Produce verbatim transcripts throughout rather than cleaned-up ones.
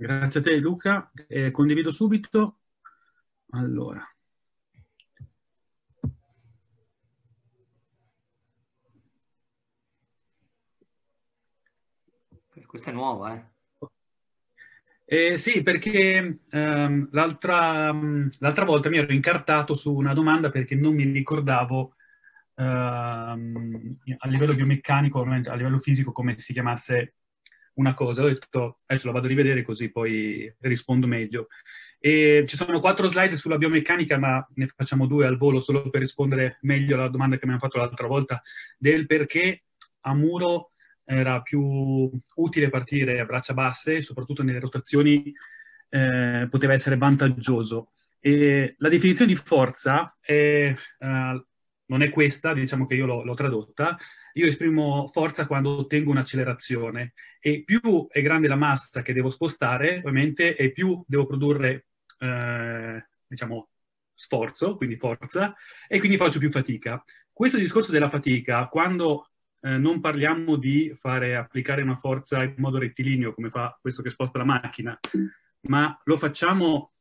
Grazie a te Luca. Eh, condivido subito. Allora, Questa è nuova, eh? Eh, sì, perché ehm, l'altra mh, l'altra volta mi ero incartato su una domanda perché non mi ricordavo ehm, a livello biomeccanico, a livello fisico, come si chiamasse una cosa. Ho detto, adesso la vado a rivedere così poi rispondo meglio. E ci sono quattro slide sulla biomeccanica, ma ne facciamo due al volo solo per rispondere meglio alla domanda che mi hanno fatto l'altra volta del perché a muro era più utile partire a braccia basse, soprattutto nelle rotazioni, eh, poteva essere vantaggioso. E la definizione di forza è, eh, non è questa, diciamo che io l'ho, l'ho tradotta. Io esprimo forza quando ottengo un'accelerazione e più è grande la massa che devo spostare, ovviamente, e più devo produrre, eh, diciamo, sforzo, quindi forza, e quindi faccio più fatica. Questo discorso della fatica, quando eh, non parliamo di fare applicare una forza in modo rettilineo, come fa questo che sposta la macchina, ma lo facciamo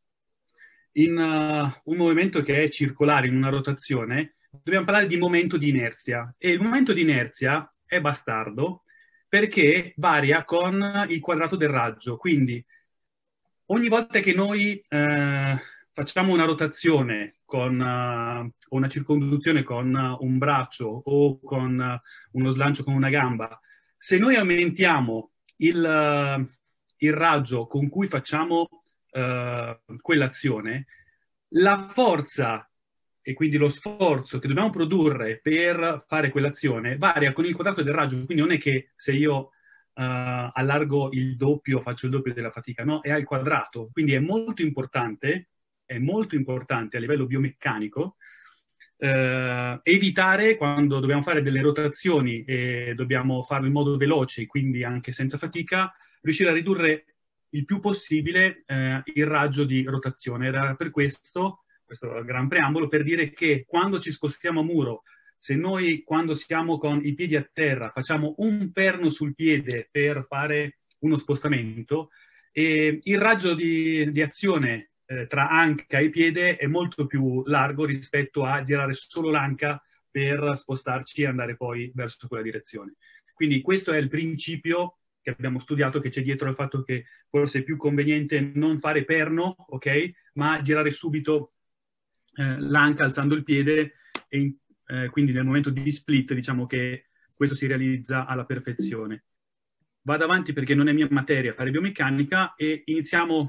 in uh, un movimento che è circolare, in una rotazione, dobbiamo parlare di momento di inerzia. E il momento di inerzia è bastardo perché varia con il quadrato del raggio. Quindi ogni volta che noi eh, facciamo una rotazione con uh, una circonduzione con uh, un braccio o con uh, uno slancio con una gamba, se noi aumentiamo il, uh, il raggio con cui facciamo uh, quell'azione, la forza e quindi lo sforzo che dobbiamo produrre per fare quell'azione varia con il quadrato del raggio. Quindi non è che se io Uh, allargo il doppio, faccio il doppio della fatica, no, è al quadrato. Quindi è molto importante, è molto importante a livello biomeccanico uh, evitare quando dobbiamo fare delle rotazioni e dobbiamo farlo in modo veloce, quindi anche senza fatica, riuscire a ridurre il più possibile uh, il raggio di rotazione. Era per questo, questo è il gran preambolo, per dire che quando ci spostiamo a muro, se noi quando siamo con i piedi a terra facciamo un perno sul piede per fare uno spostamento, e il raggio di, di azione eh, tra anca e piede è molto più largo rispetto a girare solo l'anca per spostarci e andare poi verso quella direzione. Quindi questo è il principio che abbiamo studiato, che c'è dietro al fatto che forse è più conveniente non fare perno, ok, ma girare subito eh, l'anca alzando il piede e in, eh, quindi nel momento di split diciamo che questo si realizza alla perfezione. Vado avanti perché non è mia materia fare biomeccanica e iniziamo,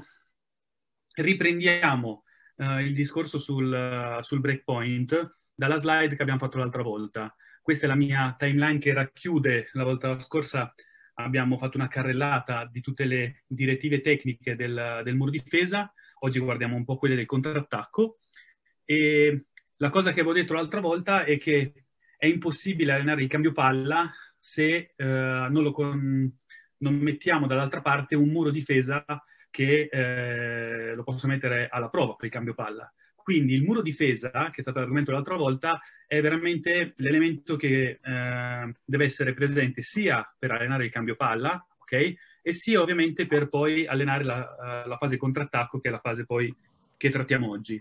riprendiamo eh, il discorso sul, uh, sul breakpoint dalla slide che abbiamo fatto l'altra volta. Questa è la mia timeline che racchiude, la volta scorsa abbiamo fatto una carrellata di tutte le direttive tecniche del, del muro difesa, oggi guardiamo un po' quelle del contrattacco. E la cosa che avevo detto l'altra volta è che è impossibile allenare il cambio palla se eh, non, lo con... non mettiamo dall'altra parte un muro difesa che eh, lo possa mettere alla prova per il cambio palla. Quindi il muro difesa, che è stato l'argomento l'altra volta, è veramente l'elemento che eh, deve essere presente sia per allenare il cambio palla, ok? E sia ovviamente per poi allenare la, la fase contrattacco, che è la fase poi che trattiamo oggi.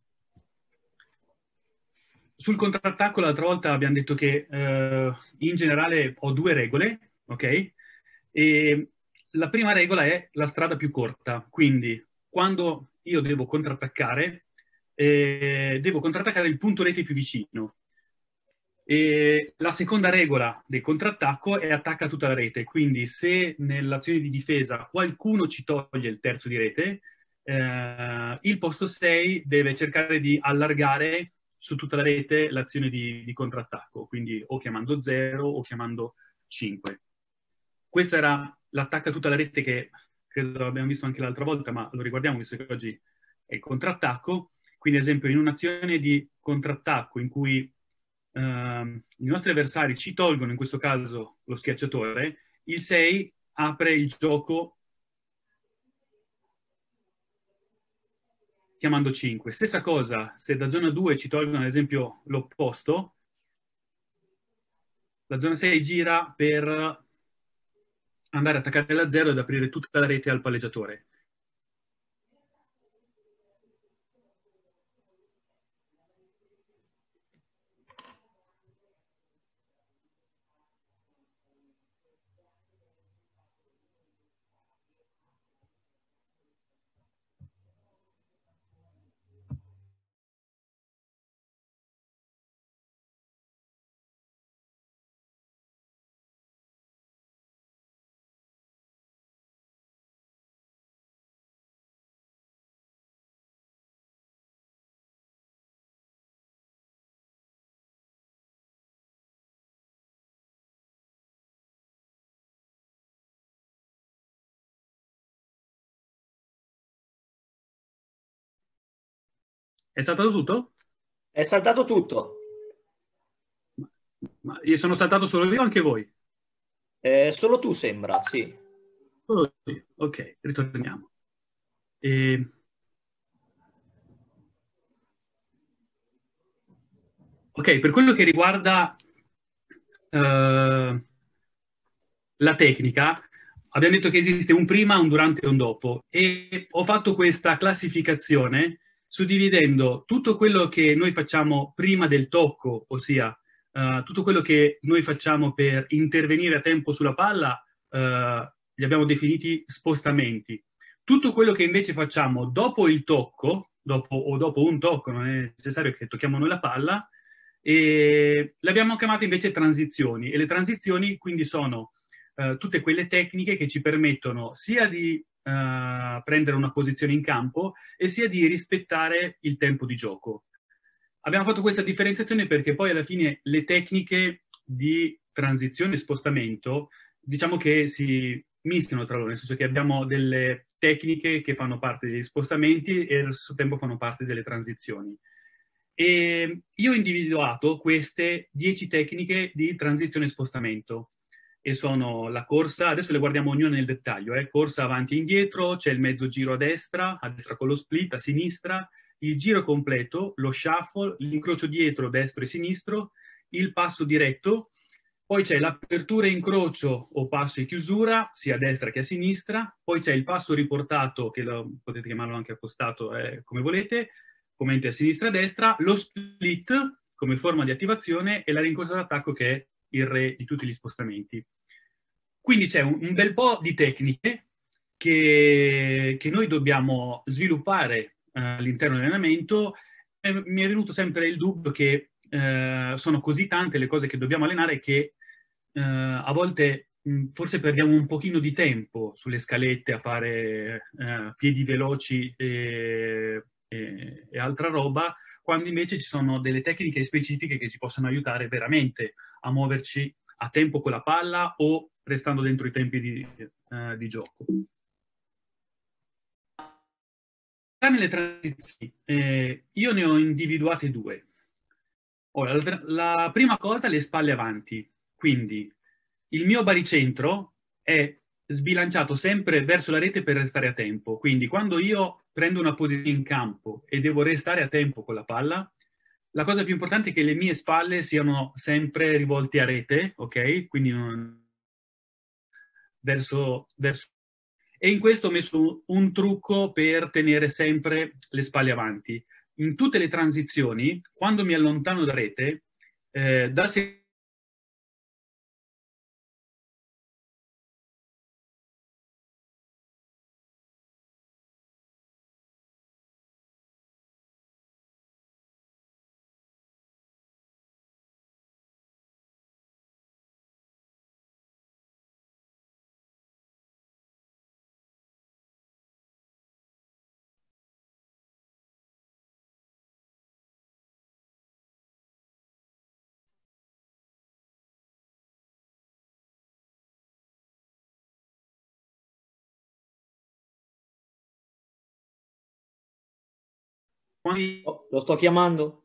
Sul contrattacco l'altra volta abbiamo detto che eh, in generale ho due regole, ok? E la prima regola è la strada più corta, quindi quando io devo contrattaccare, eh, devo contrattaccare il punto rete più vicino. E la seconda regola del contrattacco è attacca tutta la rete, quindi se nell'azione di difesa qualcuno ci toglie il terzo di rete, eh, il posto sei deve cercare di allargare su tutta la rete l'azione di, di contrattacco, quindi o chiamando zero o chiamando cinque. Questo era l'attacco a tutta la rete che credo abbiamo visto anche l'altra volta, ma lo riguardiamo visto che oggi è il contrattacco. Quindi, ad esempio, in un'azione di contrattacco in cui ehm, i nostri avversari ci tolgono, in questo caso, lo schiacciatore, il sei apre il gioco chiamando cinque. Stessa cosa, se da zona due ci tolgono, ad esempio, l'opposto, la zona sei gira per andare a attaccare la zero ed aprire tutta la rete al palleggiatore. È saltato tutto? È saltato tutto. Ma io sono saltato solo io o anche voi? Eh, solo tu sembra, sì. Solo io. Ok, ritorniamo. E... Ok, per quello che riguarda eh, la tecnica, abbiamo detto che esiste un prima, un durante e un dopo e ho fatto questa classificazione suddividendo tutto quello che noi facciamo prima del tocco, ossia uh, tutto quello che noi facciamo per intervenire a tempo sulla palla, uh, li abbiamo definiti spostamenti. Tutto quello che invece facciamo dopo il tocco, dopo, o dopo un tocco, non è necessario che tocchiamo noi la palla, e le abbiamo chiamate invece transizioni. E le transizioni quindi sono eh, tutte quelle tecniche che ci permettono sia di eh, prendere una posizione in campo e sia di rispettare il tempo di gioco. Abbiamo fatto questa differenziazione perché poi alla fine le tecniche di transizione e spostamento diciamo che si mischiano tra loro, nel senso che abbiamo delle tecniche che fanno parte degli spostamenti e allo stesso tempo fanno parte delle transizioni. E io ho individuato queste dieci tecniche di transizione e spostamento e sono la corsa, adesso le guardiamo ognuna nel dettaglio, eh, corsa avanti e indietro, c'è il mezzo giro a destra, a destra con lo split, a sinistra, il giro completo, lo shuffle, l'incrocio dietro, destro e sinistro, il passo diretto, poi c'è l'apertura e incrocio o passo e chiusura, sia a destra che a sinistra, poi c'è il passo riportato, che lo, potete chiamarlo anche accostato eh, come volete, come a sinistra e a destra, lo split come forma di attivazione e la rincorsa d'attacco che è il re di tutti gli spostamenti. Quindi c'è un, un bel po' di tecniche che, che noi dobbiamo sviluppare eh, all'interno dell'allenamento. E mi è venuto sempre il dubbio che eh, sono così tante le cose che dobbiamo allenare che eh, a volte mh, forse perdiamo un pochino di tempo sulle scalette a fare eh, piedi veloci e, e, e altra roba, quando invece ci sono delle tecniche specifiche che ci possono aiutare veramente a muoverci a tempo con la palla o restando dentro i tempi di, eh, di gioco. Nelle transizioni, eh, io ne ho individuate due. Ora, la, la prima cosa, le spalle avanti. Quindi il mio baricentro è sbilanciato sempre verso la rete per restare a tempo. Quindi quando io prendo una posizione in campo e devo restare a tempo con la palla, la cosa più importante è che le mie spalle siano sempre rivolte a rete, ok? Quindi non, verso, verso... E in questo ho messo un trucco per tenere sempre le spalle avanti. In tutte le transizioni, quando mi allontano da rete, eh, da se quando Oh, lo sto chiamando.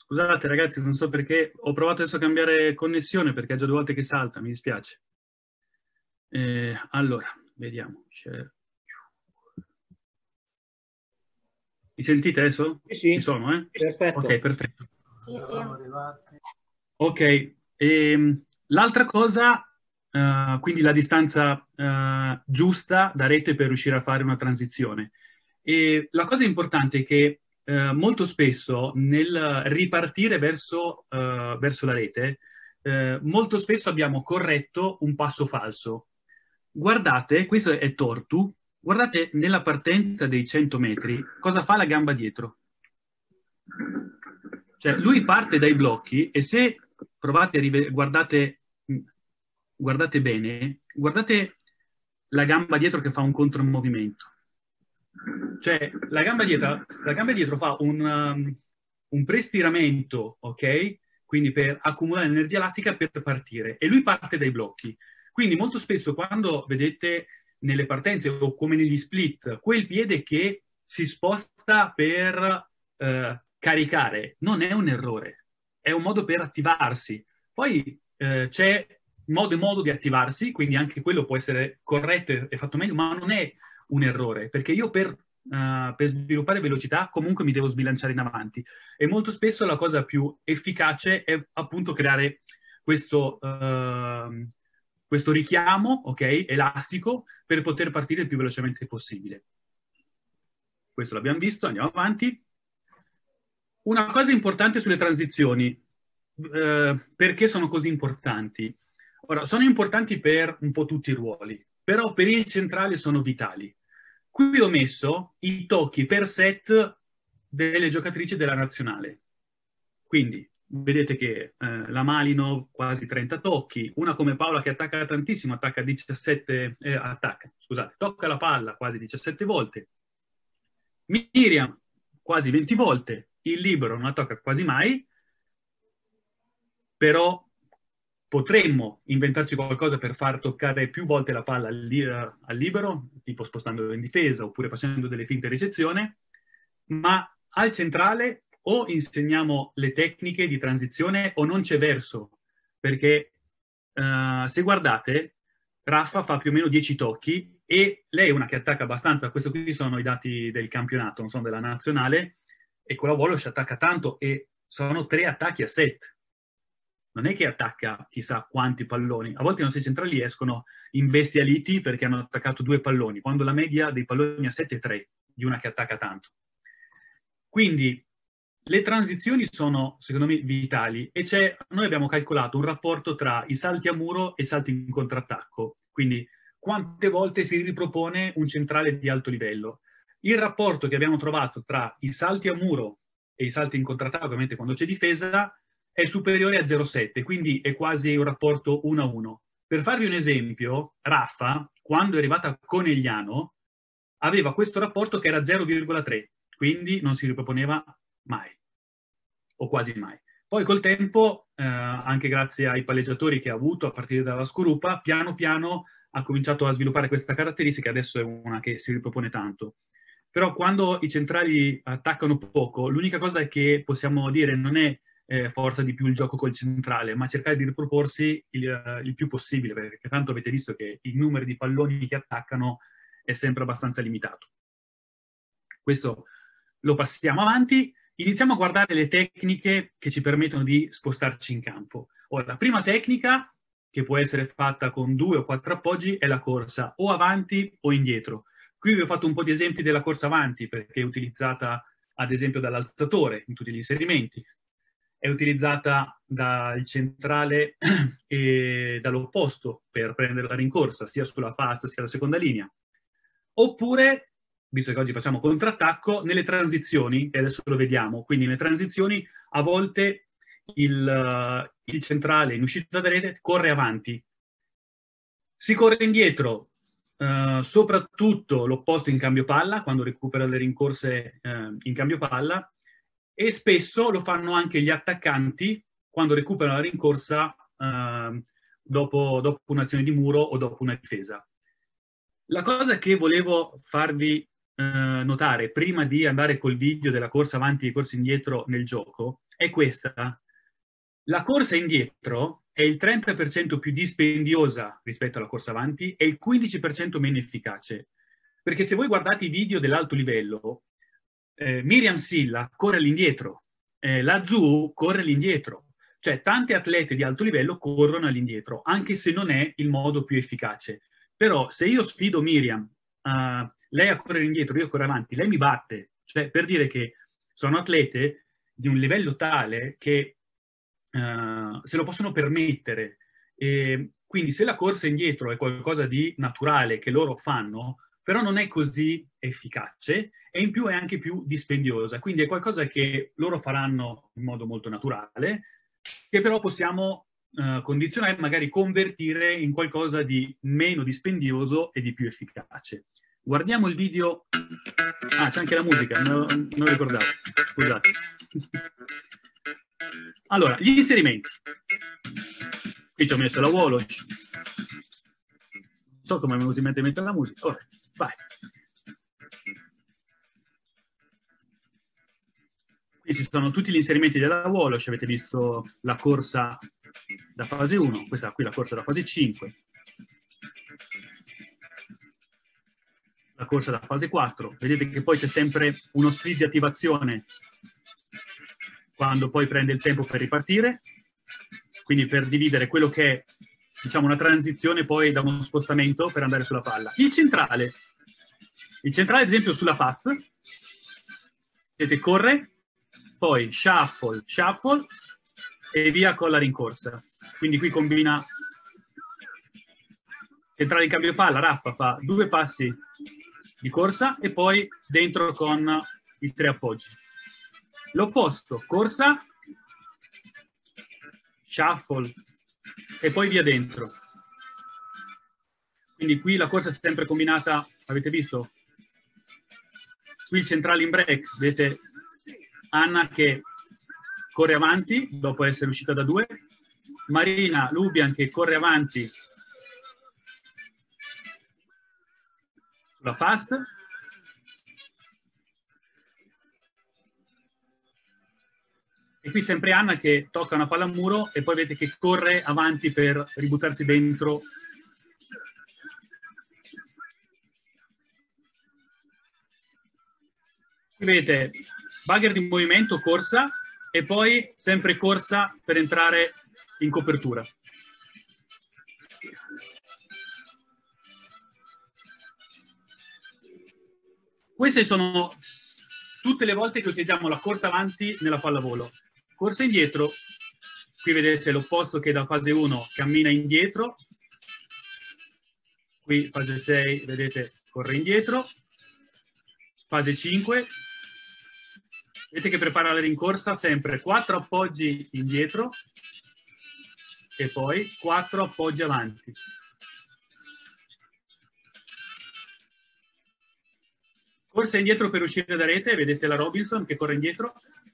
Scusate ragazzi, non so perché, ho provato adesso a cambiare connessione perché è già due volte che salta, mi dispiace. Eh, allora, vediamo. Share. Mi sentite adesso? Sì, Ci sì, sono, eh? Ok, perfetto. perfetto. Sì, sì. Ok, ehm, l'altra cosa, eh, quindi la distanza eh, giusta da rete per riuscire a fare una transizione. E la cosa importante è che eh, molto spesso nel ripartire verso, eh, verso la rete, eh, molto spesso abbiamo corretto un passo falso. Guardate, questo è Tortu, guardate nella partenza dei cento metri cosa fa la gamba dietro. Cioè, lui parte dai blocchi e se provate a rive- guardate, guardate bene, guardate la gamba dietro che fa un contromovimento. Cioè, la gamba dietro, la gamba dietro fa un, um, un prestiramento, ok? Quindi per accumulare energia elastica per partire. E lui parte dai blocchi. Quindi molto spesso quando vedete nelle partenze o come negli split, quel piede che si sposta per eh, caricare, non è un errore, è un modo per attivarsi. Poi eh, c'è modo e modo di attivarsi, quindi anche quello può essere corretto e fatto meglio, ma non è un errore, perché io per, uh, per sviluppare velocità comunque mi devo sbilanciare in avanti e molto spesso la cosa più efficace è appunto creare questo, uh, questo richiamo, ok, elastico per poter partire il più velocemente possibile. Questo l'abbiamo visto, andiamo avanti. Una cosa importante sulle transizioni, eh, perché sono così importanti? Ora, sono importanti per un po' tutti i ruoli, però per il centrale sono vitali. Qui ho messo i tocchi per set delle giocatrici della nazionale. Quindi, vedete che eh, la Malinov quasi trenta tocchi, una come Paola che attacca tantissimo, attacca diciassette, eh, attacca, scusate, tocca la palla quasi diciassette volte. Miriam quasi venti volte, il libero non la tocca quasi mai, però potremmo inventarci qualcosa per far toccare più volte la palla al, li- al libero, tipo spostandolo in difesa oppure facendo delle finte ricezione, ma al centrale o insegniamo le tecniche di transizione o non c'è verso, perché uh, se guardate, Raffa fa più o meno dieci tocchi e lei è una che attacca abbastanza, questi qui sono i dati del campionato, non sono della nazionale, e con la Walsh attacca tanto e sono tre attacchi a set. Non è che attacca chissà quanti palloni. A volte i nostri centrali escono imbestialiti perché hanno attaccato due palloni, quando la media dei palloni a set è tre, di una che attacca tanto. Quindi le transizioni sono, secondo me, vitali e c'è, noi abbiamo calcolato un rapporto tra i salti a muro e i salti in contrattacco. Quindi quante volte si ripropone un centrale di alto livello. Il rapporto che abbiamo trovato tra i salti a muro e i salti in contrattacco, ovviamente quando c'è difesa, è superiore a zero virgola sette, quindi è quasi un rapporto uno a uno. Per farvi un esempio, Raffa, quando è arrivata a Conegliano, aveva questo rapporto che era zero virgola tre, quindi non si riproponeva mai, o quasi mai. Poi col tempo, eh, anche grazie ai palleggiatori che ha avuto a partire dalla Scorupa, piano piano ha cominciato a sviluppare questa caratteristica, adesso è una che si ripropone tanto. Però quando i centrali attaccano poco, l'unica cosa che possiamo dire non è eh, forza di più il gioco col centrale, ma cercare di riproporsi il, uh, il più possibile, perché tanto avete visto che il numero di palloni che attaccano è sempre abbastanza limitato. Questo lo passiamo avanti. Iniziamo a guardare le tecniche che ci permettono di spostarci in campo. Ora, la prima tecnica, che può essere fatta con due o quattro appoggi, è la corsa o avanti o indietro. Qui vi ho fatto un po' di esempi della corsa avanti, perché è utilizzata ad esempio dall'alzatore in tutti gli inserimenti. È utilizzata dal centrale e dall'opposto per prendere la rincorsa, sia sulla fast sia alla seconda linea. Oppure, visto che oggi facciamo contrattacco, nelle transizioni, e adesso lo vediamo, quindi nelle transizioni a volte il, il centrale in uscita da rete corre avanti. Si corre indietro, eh, soprattutto l'opposto in cambio palla, quando recupera le rincorse eh, in cambio palla, e spesso lo fanno anche gli attaccanti quando recuperano la rincorsa eh, dopo, dopo un'azione di muro o dopo una difesa. La cosa che volevo farvi eh, notare prima di andare col video della corsa avanti e corsa indietro nel gioco è questa. La corsa indietro è il trenta per cento più dispendiosa rispetto alla corsa avanti e il quindici per cento meno efficace. Perché se voi guardate i video dell'alto livello, eh, Miriam Silla corre all'indietro, eh, la Zhu corre all'indietro, cioè tante atlete di alto livello corrono all'indietro, anche se non è il modo più efficace. Però se io sfido Miriam, uh, lei a correre indietro, io corro avanti, lei mi batte, cioè per dire che sono atlete di un livello tale che uh, se lo possono permettere. E quindi se la corsa indietro è qualcosa di naturale che loro fanno, però non è così efficace e in più è anche più dispendiosa. Quindi è qualcosa che loro faranno in modo molto naturale, che però possiamo uh, condizionare, magari convertire in qualcosa di meno dispendioso e di più efficace. Guardiamo il video. Ah, c'è anche la musica, non, non ricordavo. Scusate. Allora, gli inserimenti. Qui ci ho messo la Wolosh. Non so come è venuto in mente mettere la musica. Ora, vai. Qui ci sono tutti gli inserimenti della Wolosh. Avete visto la corsa da fase uno. Questa qui è la corsa da fase cinque. La corsa da fase quattro. Vedete che poi c'è sempre uno split di attivazione quando poi prende il tempo per ripartire, quindi per dividere quello che è, diciamo, una transizione poi da uno spostamento per andare sulla palla. Il centrale, il centrale ad esempio sulla fast, vedete, corre, poi shuffle, shuffle e via con la rincorsa. Quindi qui combina centrale di cambio palla, Raffa fa due passi di corsa e poi dentro con i tre appoggi. L'opposto, corsa, shuffle e poi via dentro. Quindi qui la corsa è sempre combinata, avete visto? Qui il centrale in break, vedete Anna che corre avanti dopo essere uscita da due, Marina Lubian che corre avanti sulla fast, e qui sempre Anna che tocca una palla al muro e poi vedete che corre avanti per ributtarsi dentro. Qui vedete bugger di movimento, corsa, e poi sempre corsa per entrare in copertura. Queste sono tutte le volte che utilizziamo la corsa avanti nella pallavolo. Corsa indietro, qui vedete l'opposto che da fase uno cammina indietro, qui fase sei, vedete, corre indietro, fase cinque, vedete che prepara la rincorsa sempre quattro appoggi indietro e poi quattro appoggi avanti. Corsa indietro per uscire da rete, vedete la Robinson che corre indietro,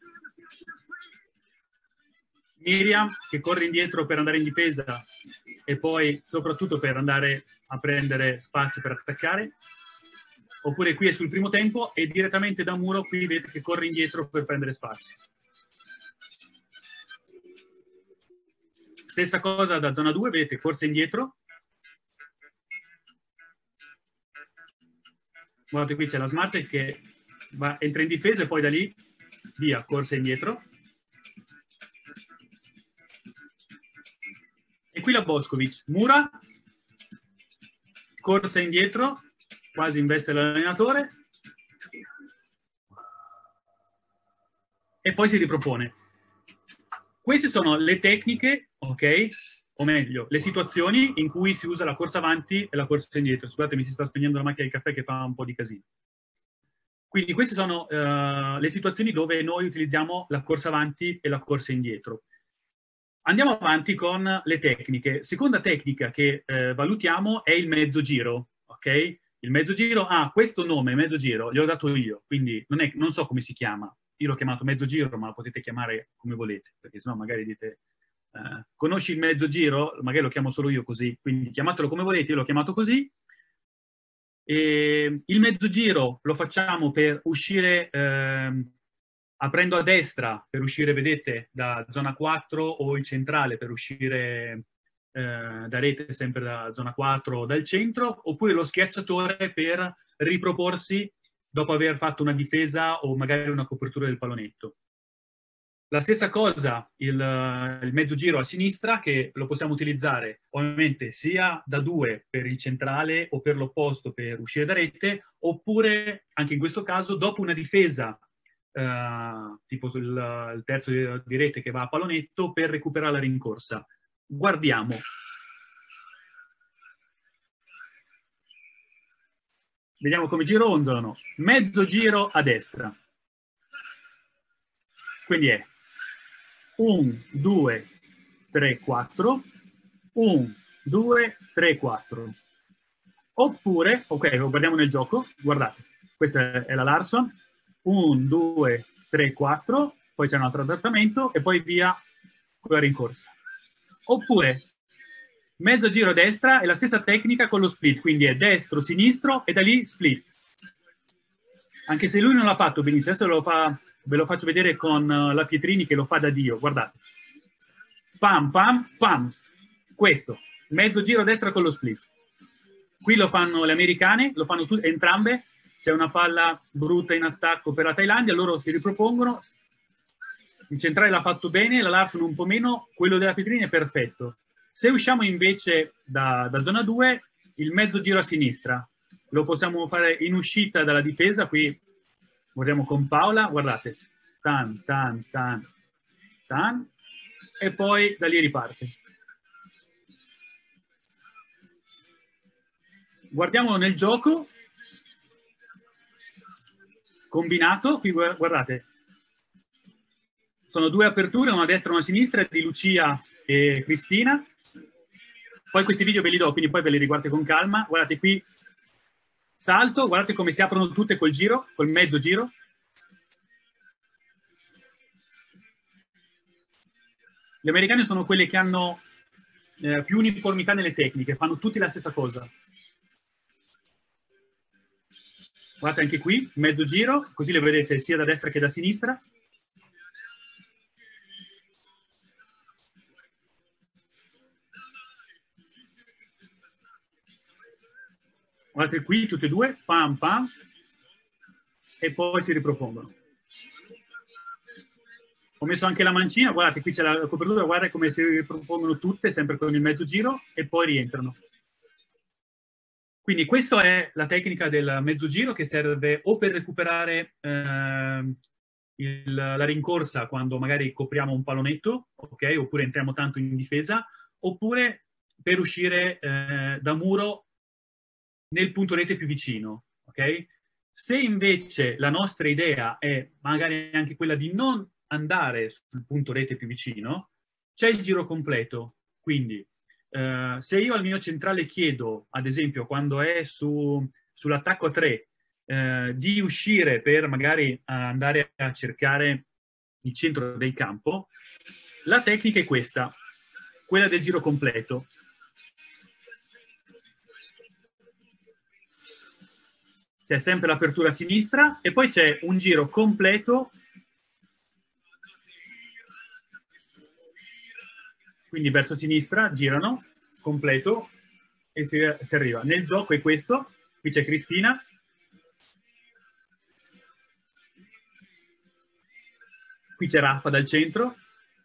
Miriam che corre indietro per andare in difesa e poi soprattutto per andare a prendere spazio per attaccare, oppure qui è sul primo tempo e direttamente da muro qui vedete che corre indietro per prendere spazio. Stessa cosa da zona due, vedete corsa indietro, guardate qui c'è la Smart che va, entra in difesa e poi da lì via, corsa indietro. E qui la Boskovic, mura, corsa indietro, quasi investe l'allenatore, e poi si ripropone. Queste sono le tecniche, ok? O meglio, le situazioni in cui si usa la corsa avanti e la corsa indietro. Scusate, mi si sta spegnendo la macchina di caffè che fa un po' di casino. Quindi queste sono uh, le situazioni dove noi utilizziamo la corsa avanti e la corsa indietro. Andiamo avanti con le tecniche. Seconda tecnica che eh, valutiamo è il mezzo giro, ok? Il mezzo giro ha questo nome, mezzo giro, gliel'ho dato io, quindi non, è, non so come si chiama. Io l'ho chiamato mezzo giro, ma lo potete chiamare come volete, perché sennò magari dite, eh, conosci il mezzo giro? Magari lo chiamo solo io così, quindi chiamatelo come volete, io l'ho chiamato così. E il mezzo giro lo facciamo per uscire, ehm, aprendo a destra, per uscire, vedete, da zona quattro, o il centrale per uscire eh, da rete sempre da zona quattro o dal centro, oppure lo schiacciatore per riproporsi dopo aver fatto una difesa o magari una copertura del pallonetto. La stessa cosa il, il mezzo giro a sinistra, che lo possiamo utilizzare ovviamente sia da due per il centrale o per l'opposto per uscire da rete, oppure anche in questo caso dopo una difesa eh, tipo sul il terzo di, di rete che va a pallonetto per recuperare la rincorsa. Guardiamo. Vediamo come girondolano. Mezzo giro a destra. Quindi è uno, due, tre, quattro, uno, due, tre, quattro. Oppure, ok, lo guardiamo nel gioco, guardate, questa è la Larson, uno, due, tre, quattro, poi c'è un altro adattamento e poi via con la rincorsa. Oppure, mezzo giro a destra è la stessa tecnica con lo split, quindi è destro, sinistro e da lì split. Anche se lui non l'ha fatto benissimo, adesso lo fa, ve lo faccio vedere con la Pietrini che lo fa da Dio, guardate. Pam, pam, pam. Questo, mezzo giro a destra con lo split. Qui lo fanno le americane, lo fanno tutte, entrambe. C'è una palla brutta in attacco per la Thailandia, loro si ripropongono. Il centrale l'ha fatto bene, la Larson un po' meno, quello della Pietrini è perfetto. Se usciamo invece da, da zona due, il mezzo giro a sinistra lo possiamo fare in uscita dalla difesa, qui guardiamo con Paola, guardate, tan, tan, tan, tan, e poi da lì riparte. Guardiamo nel gioco, combinato, qui guardate, sono due aperture, una a destra e una a sinistra, di Lucia e Cristina. Poi questi video ve li do, quindi poi ve li riguardate con calma. Guardate qui, salto, guardate come si aprono tutte col giro, col mezzo giro. Gli americani sono quelli che hanno eh, più uniformità nelle tecniche, fanno tutti la stessa cosa. Guardate anche qui, mezzo giro, così le vedete sia da destra che da sinistra. Guardate qui, tutte e due, pam pam, e poi si ripropongono. Ho messo anche la mancina, guardate, qui c'è la copertura, guardate come si ripropongono tutte, sempre con il mezzo giro, e poi rientrano. Quindi questa è la tecnica del mezzo giro, che serve o per recuperare eh, il, la rincorsa quando magari copriamo un pallonetto, ok, oppure entriamo tanto in difesa, oppure per uscire eh, da muro nel punto rete più vicino, ok? Se invece la nostra idea è magari anche quella di non andare sul punto rete più vicino, c'è il giro completo. Quindi eh, se io al mio centrale chiedo, ad esempio, quando è su, sull'attacco a tre, eh, di uscire per magari andare a cercare il centro del campo, la tecnica è questa, quella del giro completo. C'è sempre l'apertura a sinistra e poi c'è un giro completo, quindi verso sinistra girano, completo, e si, si arriva. Nel gioco è questo, qui c'è Cristina, qui c'è Raffa dal centro,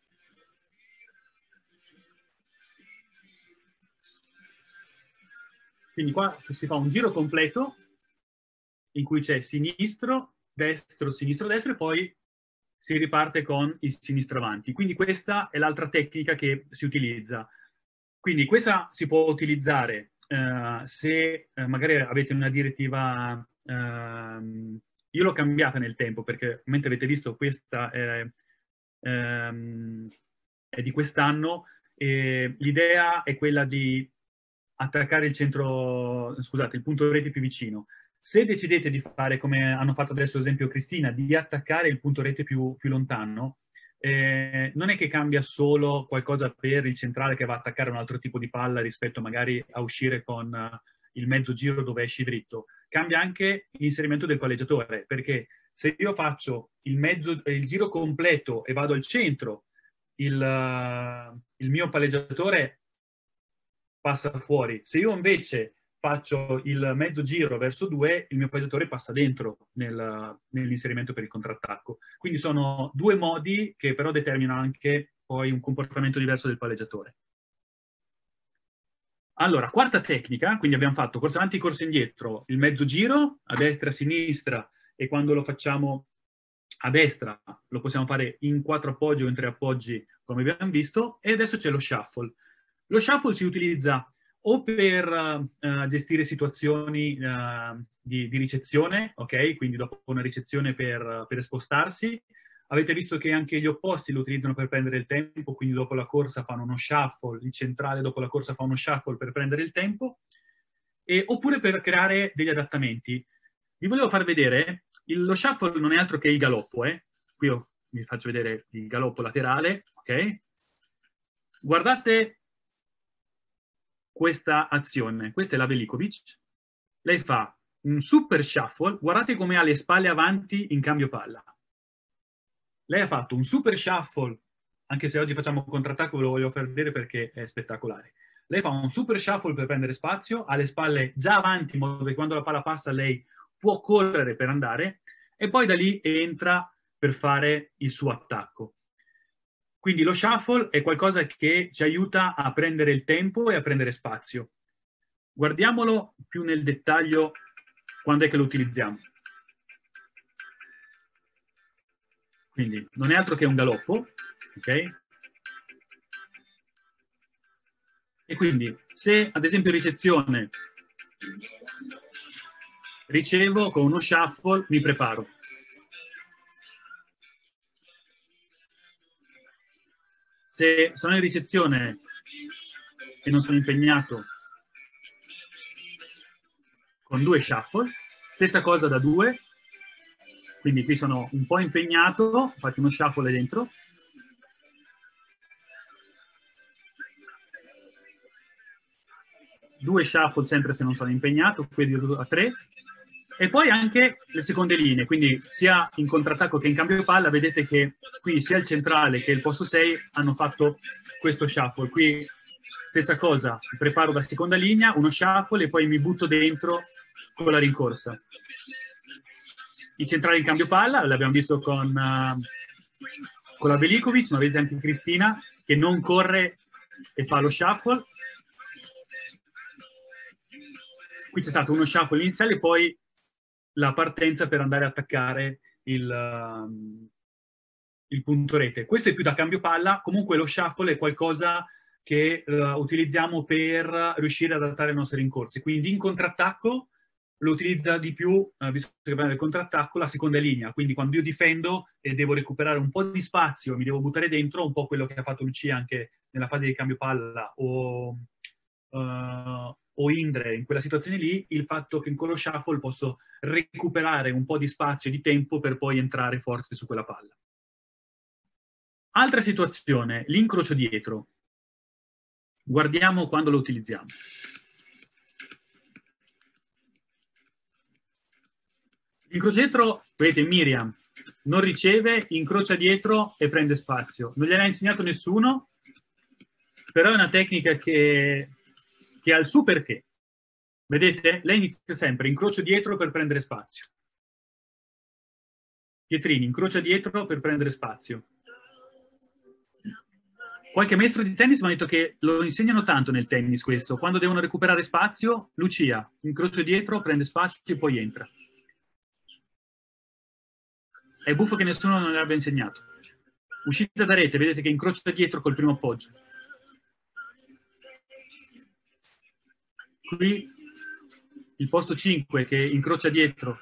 quindi qua si fa un giro completo, in cui c'è sinistro, destro, sinistro, destro e poi si riparte con il sinistro avanti. Quindi questa è l'altra tecnica che si utilizza. Quindi questa si può utilizzare eh, se eh, magari avete una direttiva, ehm, io l'ho cambiata nel tempo perché, come avete visto, questa è, ehm, è di quest'anno e l'idea è quella di attaccare il centro, scusate, il punto rete più vicino. Se decidete di fare, come hanno fatto adesso ad esempio Cristina, di attaccare il punto rete più, più lontano, eh, non è che cambia solo qualcosa per il centrale che va a attaccare un altro tipo di palla rispetto magari a uscire con il mezzo giro dove esci dritto, cambia anche l'inserimento del palleggiatore, perché se io faccio il, mezzo, il giro completo e vado al centro, il, uh, il mio palleggiatore passa fuori. Se io invece faccio il mezzo giro verso due, il mio palleggiatore passa dentro nel, nell'inserimento per il contrattacco. Quindi sono due modi che però determinano anche poi un comportamento diverso del palleggiatore. Allora, quarta tecnica, quindi abbiamo fatto corsa avanti, corsa indietro, il mezzo giro, a destra, a sinistra, e quando lo facciamo a destra lo possiamo fare in quattro appoggi o in tre appoggi, come abbiamo visto, e adesso c'è lo shuffle. Lo shuffle si utilizza o per uh, gestire situazioni uh, di, di ricezione, ok? Quindi dopo una ricezione per, per spostarsi. Avete visto che anche gli opposti lo utilizzano per prendere il tempo, quindi dopo la corsa fanno uno shuffle, il centrale dopo la corsa fa uno shuffle per prendere il tempo, e, oppure per creare degli adattamenti. Vi volevo far vedere, il, lo shuffle non è altro che il galoppo, eh? Qui io vi faccio vedere il galoppo laterale, ok? Guardate questa azione, questa è la Velikovic, lei fa un super shuffle, guardate come ha le spalle avanti in cambio palla. Lei ha fatto un super shuffle, anche se oggi facciamo contrattacco, ve lo voglio far vedere perché è spettacolare. Lei fa un super shuffle per prendere spazio, ha le spalle già avanti, in modo che quando la palla passa lei può correre per andare, e poi da lì entra per fare il suo attacco. Quindi lo shuffle è qualcosa che ci aiuta a prendere il tempo e a prendere spazio. Guardiamolo più nel dettaglio quando è che lo utilizziamo. Quindi non è altro che un galoppo, ok? E quindi se ad esempio ricezione ricevo con uno shuffle, mi preparo. Se sono in ricezione e non sono impegnato, con due shuffle, stessa cosa da due, quindi qui sono un po' impegnato, faccio uno shuffle dentro, due shuffle sempre se non sono impegnato, quindi a tre, e poi anche le seconde linee, quindi sia in contrattacco che in cambio palla, vedete che qui sia il centrale che il posto sei hanno fatto questo shuffle. Qui stessa cosa, preparo la seconda linea, uno shuffle e poi mi butto dentro con la rincorsa. I centrali in cambio palla, l'abbiamo visto con, uh, con la Velikovic, ma vedete anche Cristina che non corre e fa lo shuffle. Qui c'è stato uno shuffle iniziale e poi la partenza per andare a attaccare il, uh, il punto rete. Questo è più da cambio palla, comunque lo shuffle è qualcosa che uh, utilizziamo per riuscire ad adattare i nostri rincorsi. Quindi in contrattacco lo utilizza di più, uh, visto che parliamo del contrattacco, la seconda linea. Quindi quando io difendo e devo recuperare un po' di spazio, mi devo buttare dentro, un po' quello che ha fatto Lucia anche nella fase di cambio palla o... Uh, o Indre, in quella situazione lì, il fatto che con lo shuffle posso recuperare un po' di spazio e di tempo per poi entrare forte su quella palla. Altra situazione, l'incrocio dietro. Guardiamo quando lo utilizziamo. L'incrocio dietro, vedete, Miriam non riceve, incrocia dietro e prende spazio. Non gliel'ha insegnato nessuno, però è una tecnica che... che ha il suo perché. Vedete? Lei inizia sempre, incrocio dietro per prendere spazio. Pietrini, incrocia dietro per prendere spazio. Qualche maestro di tennis mi ha detto che lo insegnano tanto nel tennis questo. Quando devono recuperare spazio, Lucia, incrocio dietro, prende spazio e poi entra. È buffo che nessuno non l'abbia insegnato. Uscita da rete, vedete che incrocia dietro col primo appoggio. Qui il posto cinque che incrocia dietro,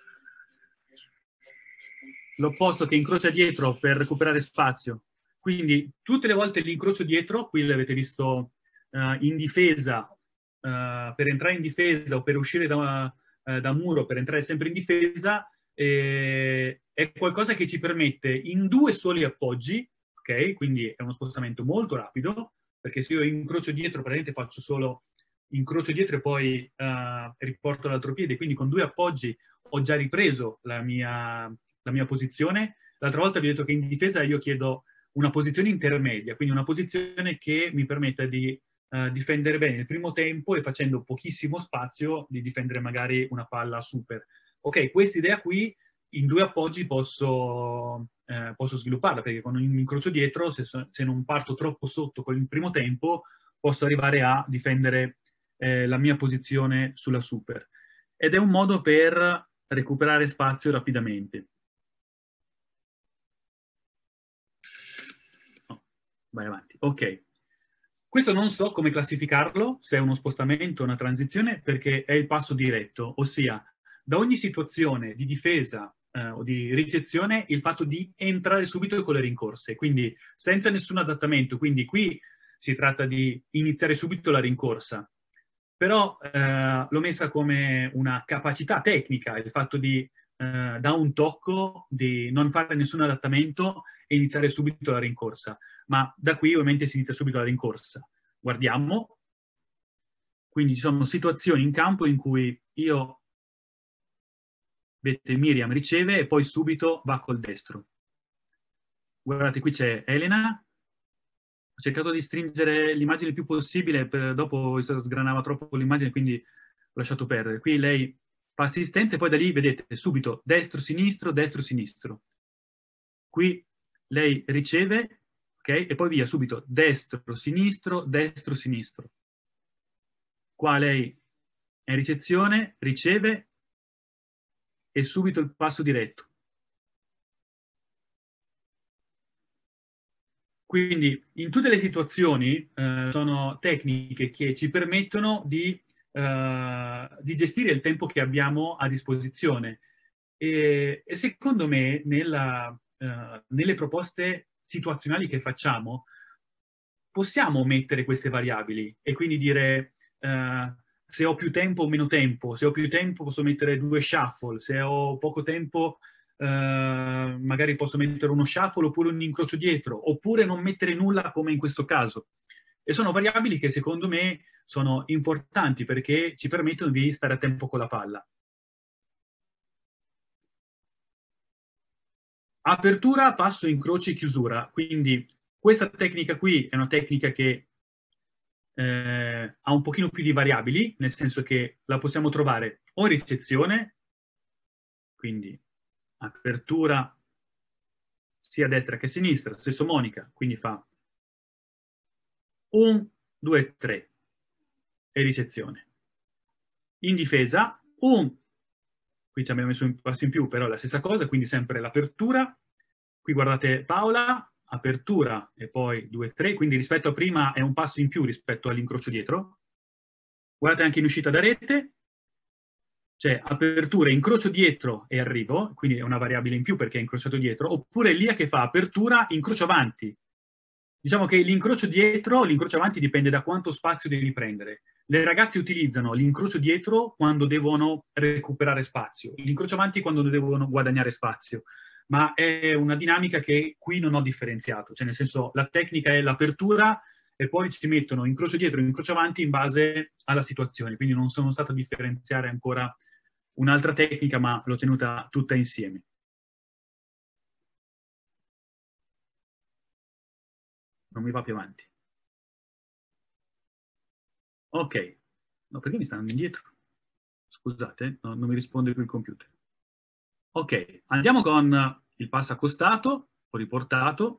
l'opposto che incrocia dietro per recuperare spazio. Quindi tutte le volte l'incrocio dietro, qui l'avete visto uh, in difesa, uh, per entrare in difesa o per uscire da, uh, da muro, per entrare sempre in difesa, eh, è qualcosa che ci permette in due soli appoggi, ok? Quindi è uno spostamento molto rapido, perché se io incrocio dietro praticamente faccio solo incrocio dietro e poi uh, riporto l'altro piede, quindi con due appoggi ho già ripreso la mia, la mia posizione. L'altra volta vi ho detto che in difesa io chiedo una posizione intermedia, quindi una posizione che mi permetta di uh, difendere bene il primo tempo e facendo pochissimo spazio di difendere magari una palla super. Ok, questa idea qui in due appoggi posso, eh, posso svilupparla, perché con un incrocio dietro, se, so, se non parto troppo sotto con il primo tempo, posso arrivare a difendere eh, la mia posizione sulla super. Ed è un modo per recuperare spazio rapidamente. Oh, vai avanti. Ok. Questo non so come classificarlo, se è uno spostamento o una transizione, perché è il passo diretto, ossia da ogni situazione di difesa eh, o di ricezione il fatto di entrare subito con le rincorse, quindi senza nessun adattamento. Quindi qui si tratta di iniziare subito la rincorsa. Però eh, l'ho messa come una capacità tecnica, il fatto di, eh, da un tocco, di non fare nessun adattamento e iniziare subito la rincorsa. Ma da qui ovviamente si inizia subito la rincorsa. Guardiamo. Quindi ci sono situazioni in campo in cui io, vedete, Miriam riceve e poi subito va col destro. Guardate, qui c'è Elena. Ho cercato di stringere l'immagine il più possibile, per, dopo sgranava troppo l'immagine, quindi ho lasciato perdere. Qui lei fa assistenza e poi da lì vedete subito destro-sinistro, destro-sinistro. Qui lei riceve, ok? E poi via subito destro-sinistro, destro-sinistro. Qua lei è in ricezione, riceve e subito il passo diretto. Quindi in tutte le situazioni eh, sono tecniche che ci permettono di, eh, di gestire il tempo che abbiamo a disposizione. E, e secondo me nella, eh, nelle proposte situazionali che facciamo possiamo mettere queste variabili e quindi dire eh, se ho più tempo o meno tempo, se ho più tempo posso mettere due shuffle, se ho poco tempo eh, magari posso mettere uno shuffle oppure un incrocio dietro, oppure non mettere nulla come in questo caso. E sono variabili che secondo me sono importanti perché ci permettono di stare a tempo con la palla. Apertura, passo, incroci, chiusura. Quindi questa tecnica qui è una tecnica che eh, ha un pochino più di variabili, nel senso che la possiamo trovare o in ricezione, quindi apertura sia a destra che a sinistra, stesso Monica, quindi fa un, due, tre e ricezione. In difesa, un, qui ci abbiamo messo un passo in più, però è la stessa cosa, quindi sempre l'apertura. Qui guardate Paola, apertura e poi due, tre, quindi rispetto a prima è un passo in più rispetto all'incrocio dietro. Guardate anche in uscita da rete, c'è apertura, incrocio dietro e arrivo, quindi è una variabile in più perché è incrociato dietro, oppure Lia che fa apertura, incrocio avanti. Diciamo che l'incrocio dietro, l'incrocio avanti dipende da quanto spazio devi prendere. Le ragazze utilizzano l'incrocio dietro quando devono recuperare spazio, l'incrocio avanti quando devono guadagnare spazio. Ma è una dinamica che qui non ho differenziato, cioè nel senso la tecnica è l'apertura e poi ci mettono incrocio dietro e incrocio avanti in base alla situazione, quindi non sono stato a differenziare ancora un'altra tecnica, ma l'ho tenuta tutta insieme. Non mi va più avanti. Ok. No, perché mi sta andando indietro? Scusate, no, non mi risponde più il computer. Ok, andiamo con il passo accostato, ho riportato.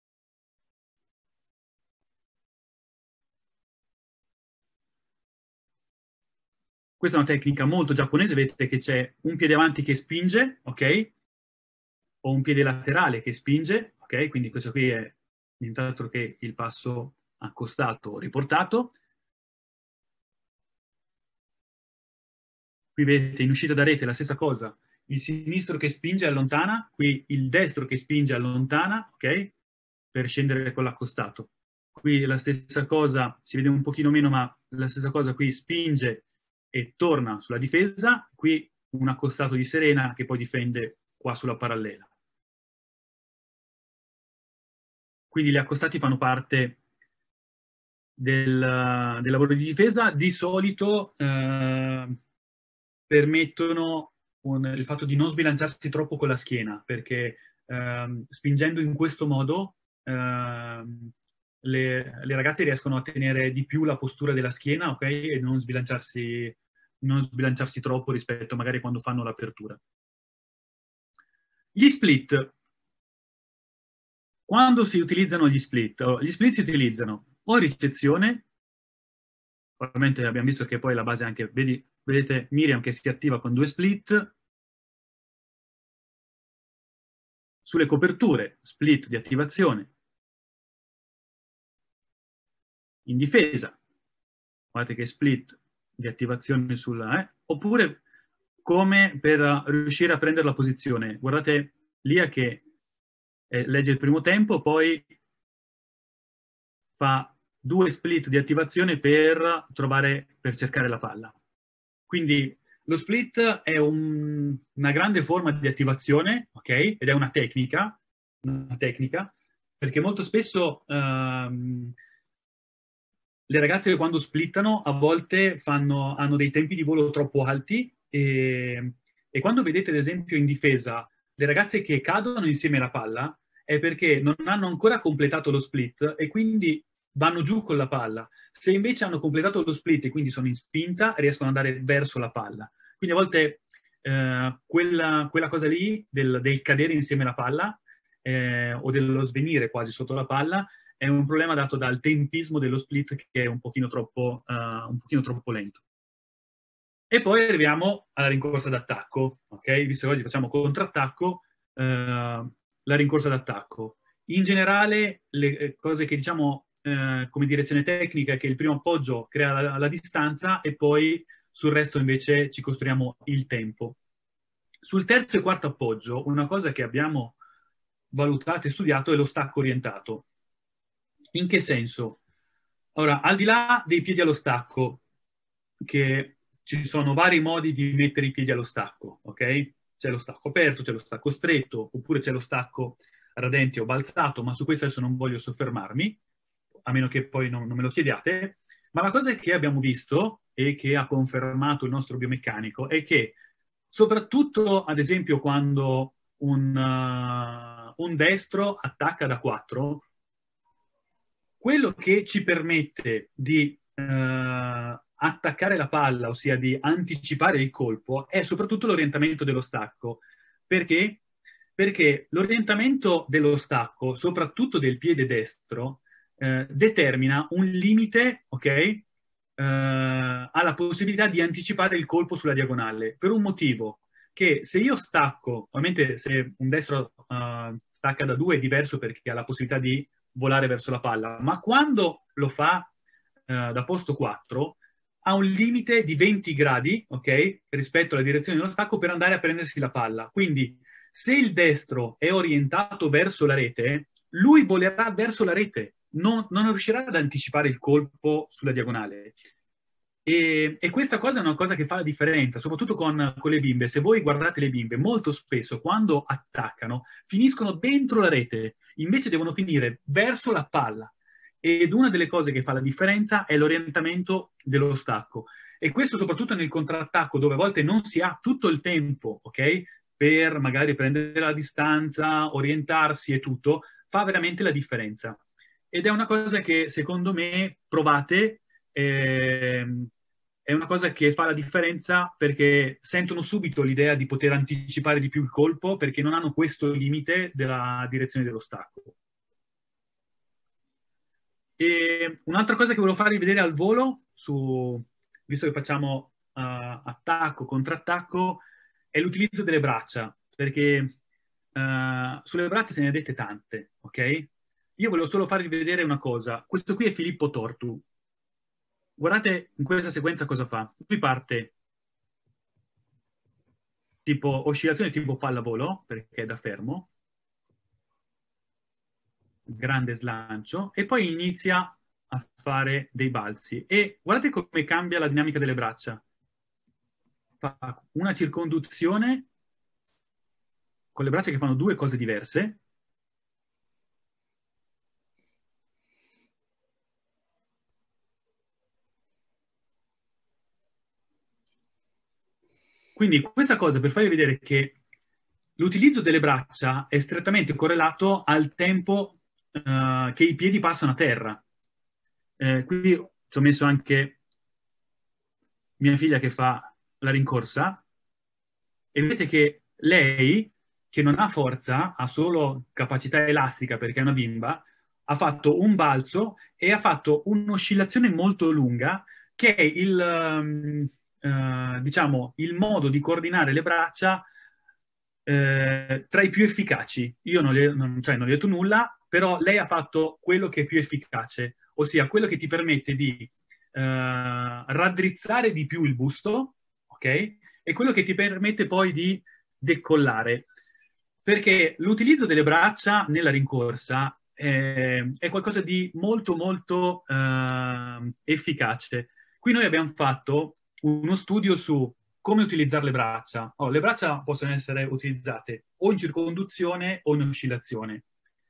Questa è una tecnica molto giapponese, vedete che c'è un piede avanti che spinge, ok? O un piede laterale che spinge, ok? Quindi questo qui è nient'altro che il passo accostato riportato. Qui vedete in uscita da rete la stessa cosa, il sinistro che spinge allontana, qui il destro che spinge allontana, ok? Per scendere con l'accostato. Qui la stessa cosa, si vede un pochino meno, ma la stessa cosa qui spinge e torna sulla difesa, qui un accostato di Serena che poi difende qua sulla parallela. Quindi gli accostati fanno parte del, del lavoro di difesa di solito eh, permettono un, il fatto di non sbilanciarsi troppo con la schiena, perché ehm, spingendo in questo modo ehm, le, le ragazze riescono a tenere di più la postura della schiena, ok? E non sbilanciarsi, non sbilanciarsi troppo rispetto magari quando fanno l'apertura. Gli split. Quando si utilizzano gli split? Oh, gli split si utilizzano o ricezione, ovviamente abbiamo visto che poi la base anche, vedi, vedete Miriam che si attiva con due split, sulle coperture, split di attivazione, in difesa, guardate che split di attivazione sulla, eh, oppure come per riuscire a prendere la posizione. Guardate Lia che eh, legge il primo tempo, poi fa due split di attivazione per trovare, per cercare la palla. Quindi lo split è un, una grande forma di attivazione, ok? Ed è una tecnica, una tecnica, perché molto spesso ehm, le ragazze quando splittano a volte fanno, hanno dei tempi di volo troppo alti e, e quando vedete ad esempio in difesa le ragazze che cadono insieme alla palla è perché non hanno ancora completato lo split e quindi vanno giù con la palla. Se invece hanno completato lo split e quindi sono in spinta, riescono ad andare verso la palla. Quindi a volte eh, quella, quella, cosa lì del, del, cadere insieme alla palla eh, o dello svenire quasi sotto la palla è un problema dato dal tempismo dello split che è un pochino troppo, uh, un pochino troppo lento. E poi arriviamo alla rincorsa d'attacco, ok? Visto che oggi facciamo contrattacco, uh, la rincorsa d'attacco. In generale, le cose che diciamo uh, come direzione tecnica è che il primo appoggio crea la, la distanza e poi sul resto invece ci costruiamo il tempo. Sul terzo e quarto appoggio, una cosa che abbiamo valutato e studiato è lo stacco orientato. In che senso? Ora, al di là dei piedi allo stacco, che ci sono vari modi di mettere i piedi allo stacco, ok? C'è lo stacco aperto, c'è lo stacco stretto, oppure c'è lo stacco radente o balzato, ma su questo adesso non voglio soffermarmi, a meno che poi non, non me lo chiediate. Ma la cosa che abbiamo visto e che ha confermato il nostro biomeccanico è che soprattutto, ad esempio, quando un, uh, un destro attacca da quattro, quello che ci permette di eh, attaccare la palla, ossia di anticipare il colpo, è soprattutto l'orientamento dello stacco. Perché? Perché l'orientamento dello stacco, soprattutto del piede destro, eh, determina un limite, ok? Eh, alla possibilità di anticipare il colpo sulla diagonale, per un motivo che se io stacco, ovviamente se un destro uh, stacca da due è diverso perché ha la possibilità di volare verso la palla, ma quando lo fa uh, da posto quattro ha un limite di venti gradi, ok, rispetto alla direzione dello stacco per andare a prendersi la palla. Quindi se il destro è orientato verso la rete, lui volerà verso la rete, non, non riuscirà ad anticipare il colpo sulla diagonale. E, e questa cosa è una cosa che fa la differenza, soprattutto con, con le bimbe. Se voi guardate le bimbe, molto spesso quando attaccano finiscono dentro la rete, invece devono finire verso la palla. Ed una delle cose che fa la differenza è l'orientamento dello stacco. E questo soprattutto nel contrattacco, dove a volte non si ha tutto il tempo, ok? Per magari prendere la distanza, orientarsi e tutto, fa veramente la differenza. Ed è una cosa che secondo me provate, ehm, è una cosa che fa la differenza perché sentono subito l'idea di poter anticipare di più il colpo perché non hanno questo limite della direzione dello stacco. E un'altra cosa che volevo farvi vedere al volo, su, visto che facciamo uh, attacco, contrattacco, è l'utilizzo delle braccia, perché uh, sulle braccia se ne ha dette tante, ok? Io volevo solo farvi vedere una cosa. Questo qui è Filippo Tortu. Guardate in questa sequenza cosa fa. Qui parte tipo oscillazione tipo pallavolo, perché è da fermo, grande slancio, e poi inizia a fare dei balzi. E guardate come cambia la dinamica delle braccia. Fa una circonduzione con le braccia che fanno due cose diverse. Quindi questa cosa per farvi vedere che l'utilizzo delle braccia è strettamente correlato al tempo eh, che i piedi passano a terra. Eh, qui ci ho messo anche mia figlia che fa la rincorsa e vedete che lei, che non ha forza, ha solo capacità elastica perché è una bimba, ha fatto un balzo e ha fatto un'oscillazione molto lunga che è il, um, eh, diciamo, il modo di coordinare le braccia eh, tra i più efficaci. Io non le, non, cioè, non le ho detto nulla, però lei ha fatto quello che è più efficace, ossia quello che ti permette di eh, raddrizzare di più il busto, ok? E quello che ti permette poi di decollare. Perché l'utilizzo delle braccia nella rincorsa eh, è qualcosa di molto, molto eh, efficace. Qui noi abbiamo fatto uno studio su come utilizzare le braccia. Oh, le braccia possono essere utilizzate o in circonduzione o in oscillazione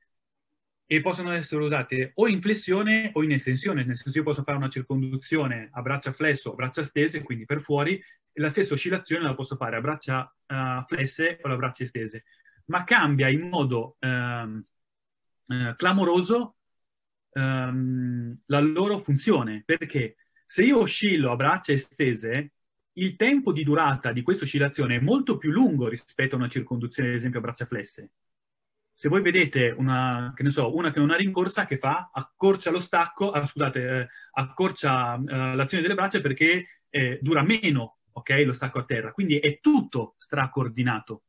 e possono essere usate o in flessione o in estensione, nel senso io posso fare una circonduzione a braccia flesso o a braccia stese, quindi per fuori, e la stessa oscillazione la posso fare a braccia uh, flesse o a braccia estese, ma cambia in modo um, uh, clamoroso um, la loro funzione, perché se io oscillo a braccia estese, il tempo di durata di questa oscillazione è molto più lungo rispetto a una circonduzione, ad esempio, a braccia flesse. Se voi vedete una, che ne so, una che è una rincorsa che fa, accorcia lo stacco, ah, scusate, eh, accorcia eh, l'azione delle braccia perché eh, dura meno, ok, lo stacco a terra. Quindi è tutto stracoordinato.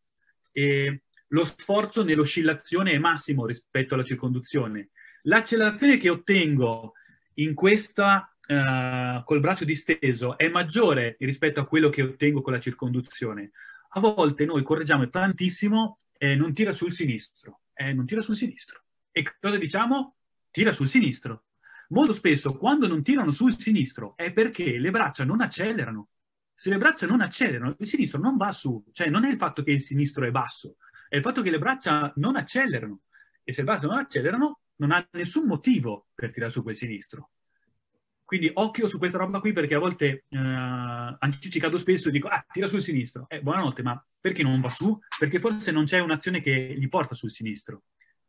E lo sforzo nell'oscillazione è massimo rispetto alla circonduzione. L'accelerazione che ottengo in questa eh, col braccio disteso è maggiore rispetto a quello che ottengo con la circonduzione. A volte noi correggiamo tantissimo e non tira sul sinistro, eh, non tira sul sinistro. E cosa diciamo? Tira sul sinistro. Molto spesso quando non tirano sul sinistro è perché le braccia non accelerano. Se le braccia non accelerano, il sinistro non va su. Cioè non è il fatto che il sinistro è basso, è il fatto che le braccia non accelerano. E se le braccia non accelerano, non ha nessun motivo per tirare su quel sinistro. Quindi occhio su questa roba qui perché a volte eh, anche io ci cado spesso e dico, ah, tira sul sinistro. Eh, buonanotte, ma perché non va su? Perché forse non c'è un'azione che gli porta sul sinistro.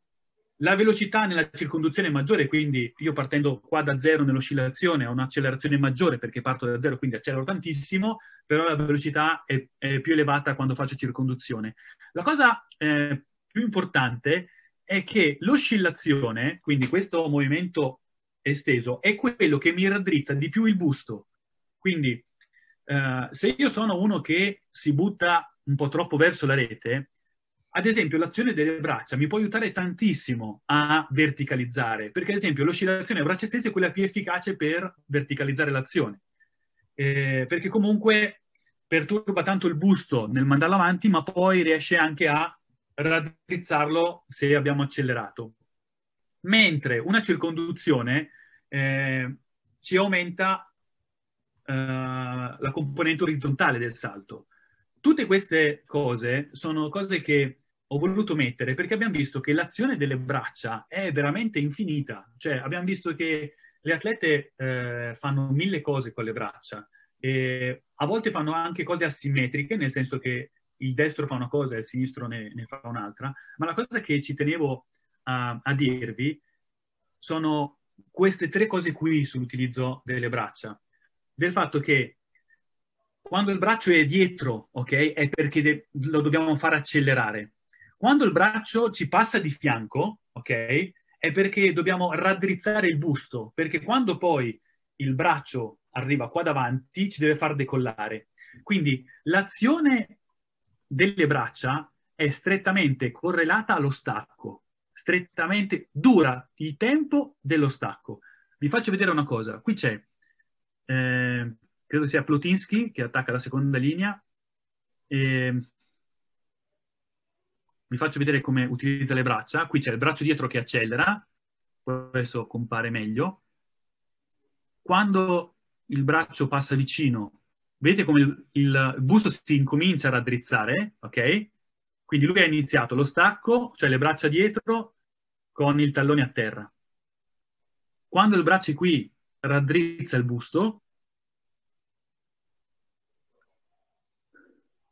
La velocità nella circonduzione è maggiore, quindi io partendo qua da zero nell'oscillazione ho un'accelerazione maggiore perché parto da zero, quindi accelero tantissimo, però la velocità è, è più elevata quando faccio circonduzione. La cosa eh, più importante è che l'oscillazione, quindi questo movimento esteso, è quello che mi raddrizza di più il busto. Quindi eh, se io sono uno che si butta un po' troppo verso la rete, ad esempio, l'azione delle braccia mi può aiutare tantissimo a verticalizzare, perché ad esempio l'oscillazione a braccia estese è quella più efficace per verticalizzare l'azione, eh, perché comunque perturba tanto il busto nel mandarlo avanti, ma poi riesce anche a raddrizzarlo se abbiamo accelerato. Mentre una circonduzione eh, ci aumenta eh, la componente orizzontale del salto. Tutte queste cose sono cose che ho voluto mettere perché abbiamo visto che l'azione delle braccia è veramente infinita. Cioè, abbiamo visto che le atlete eh, fanno mille cose con le braccia e a volte fanno anche cose asimmetriche, nel senso che il destro fa una cosa e il sinistro ne, ne fa un'altra. Ma la cosa che ci tenevo a, a dirvi sono queste tre cose qui sull'utilizzo delle braccia. Del fatto che quando il braccio è dietro, ok, è perché lo dobbiamo far accelerare. Quando il braccio ci passa di fianco, ok, è perché dobbiamo raddrizzare il busto, perché quando poi il braccio arriva qua davanti ci deve far decollare. Quindi l'azione delle braccia è strettamente correlata allo stacco, strettamente dura il tempo dello stacco. Vi faccio vedere una cosa, qui c'è, eh, credo sia Plotinski che attacca la seconda linea, e vi faccio vedere come utilizza le braccia, qui c'è il braccio dietro che accelera, questo compare meglio, quando il braccio passa vicino, vedete come il, il busto si incomincia a raddrizzare, ok? Quindi lui ha iniziato lo stacco, cioè le braccia dietro, con il tallone a terra. Quando il braccio qui raddrizza il busto,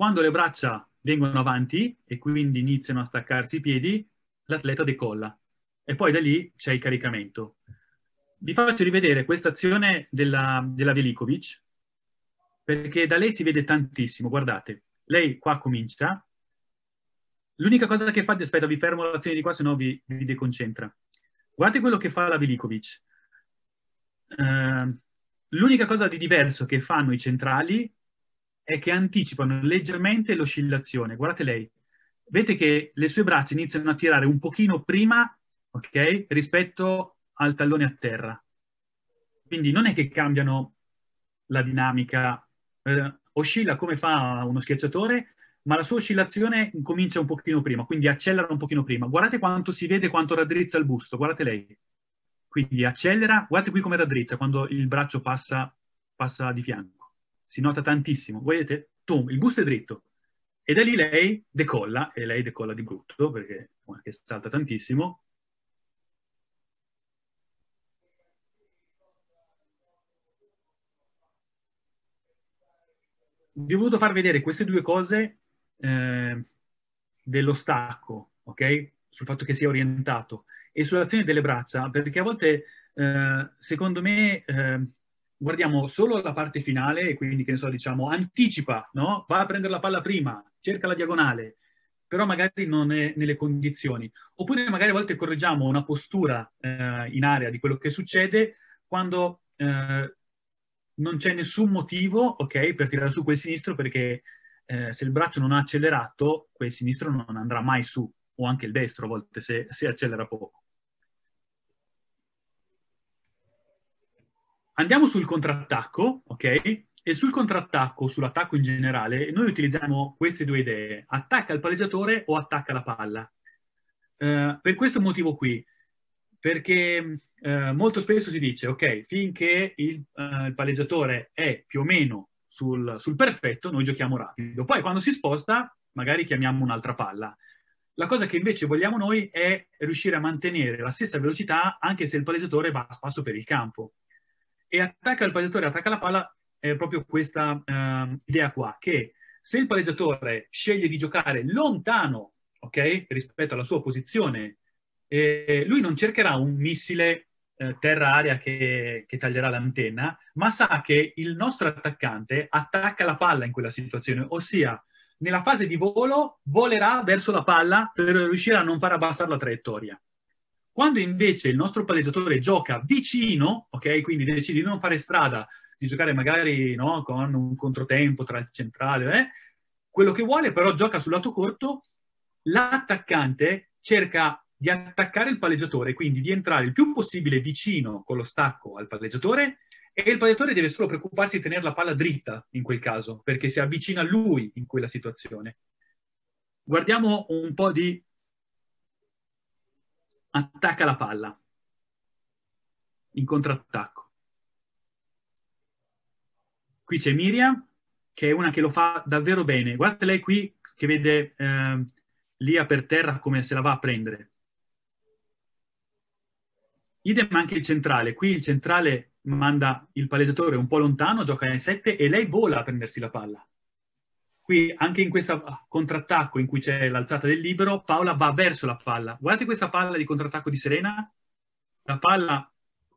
quando le braccia vengono avanti e quindi iniziano a staccarsi i piedi, l'atleta decolla. E poi da lì c'è il caricamento. Vi faccio rivedere questa azione della, della Velikovic, perché da lei si vede tantissimo. Guardate, lei qua comincia. L'unica cosa che fa, aspetta, vi fermo l'azione di qua, se no vi, vi deconcentra. Guardate quello che fa la Velikovic. Uh, l'unica cosa di diverso che fanno i centrali è che anticipano leggermente l'oscillazione. Guardate lei. Vedete che le sue braccia iniziano a tirare un pochino prima, ok, rispetto al tallone a terra. Quindi non è che cambiano la dinamica, eh, oscilla come fa uno schiacciatore, ma la sua oscillazione comincia un pochino prima, quindi accelera un pochino prima. Guardate quanto si vede, quanto raddrizza il busto, guardate lei. Quindi accelera, guardate qui come raddrizza quando il braccio passa, passa di fianco. Si nota tantissimo, vedete? Tum, il busto è dritto. E da lì lei decolla, e lei decolla di brutto, perché che salta tantissimo. Vi ho voluto far vedere queste due cose eh, dello stacco, ok? Sul fatto che sia orientato e sull'azione delle braccia, perché a volte, eh, secondo me, eh, guardiamo solo la parte finale e quindi, che ne so, diciamo, anticipa, no? Va a prendere la palla prima, cerca la diagonale, però magari non è nelle condizioni. Oppure magari a volte correggiamo una postura eh, in area di quello che succede quando eh, non c'è nessun motivo, ok, per tirare su quel sinistro, perché eh, se il braccio non ha accelerato, quel sinistro non andrà mai su, o anche il destro a volte se, se accelera poco. Andiamo sul contrattacco, ok? E sul contrattacco, sull'attacco in generale, noi utilizziamo queste due idee: attacca il palleggiatore o attacca la palla. Uh, per questo motivo qui, perché uh, molto spesso si dice, ok, finché il, uh, il palleggiatore è più o meno sul, sul perfetto, noi giochiamo rapido. Poi quando si sposta, magari chiamiamo un'altra palla. La cosa che invece vogliamo noi è riuscire a mantenere la stessa velocità anche se il palleggiatore va a spasso per il campo. E attacca il palleggiatore, attacca la palla, è proprio questa uh, idea qua, che se il palleggiatore sceglie di giocare lontano, ok, rispetto alla sua posizione, eh, lui non cercherà un missile eh, terra-aria che, che taglierà l'antenna, ma sa che il nostro attaccante attacca la palla in quella situazione, ossia nella fase di volo volerà verso la palla per riuscire a non far abbassare la traiettoria. Quando invece il nostro palleggiatore gioca vicino, ok, quindi decide di non fare strada, di giocare magari no, con un controtempo tra il centrale, eh, quello che vuole però gioca sul lato corto, l'attaccante cerca di attaccare il palleggiatore, quindi di entrare il più possibile vicino con lo stacco al palleggiatore, e il palleggiatore deve solo preoccuparsi di tenere la palla dritta in quel caso, perché si avvicina a lui in quella situazione. Guardiamo un po' di attacca la palla in contrattacco. Qui c'è Miriam, che è una che lo fa davvero bene. Guardate lei qui che vede eh, Lia per terra come se la va a prendere. Idem anche il centrale. Qui il centrale manda il palleggiatore un po' lontano, gioca nel sette e lei vola a prendersi la palla. Qui anche in questo contrattacco in cui c'è l'alzata del libero, Paola va verso la palla. Guardate questa palla di contrattacco di Serena. La palla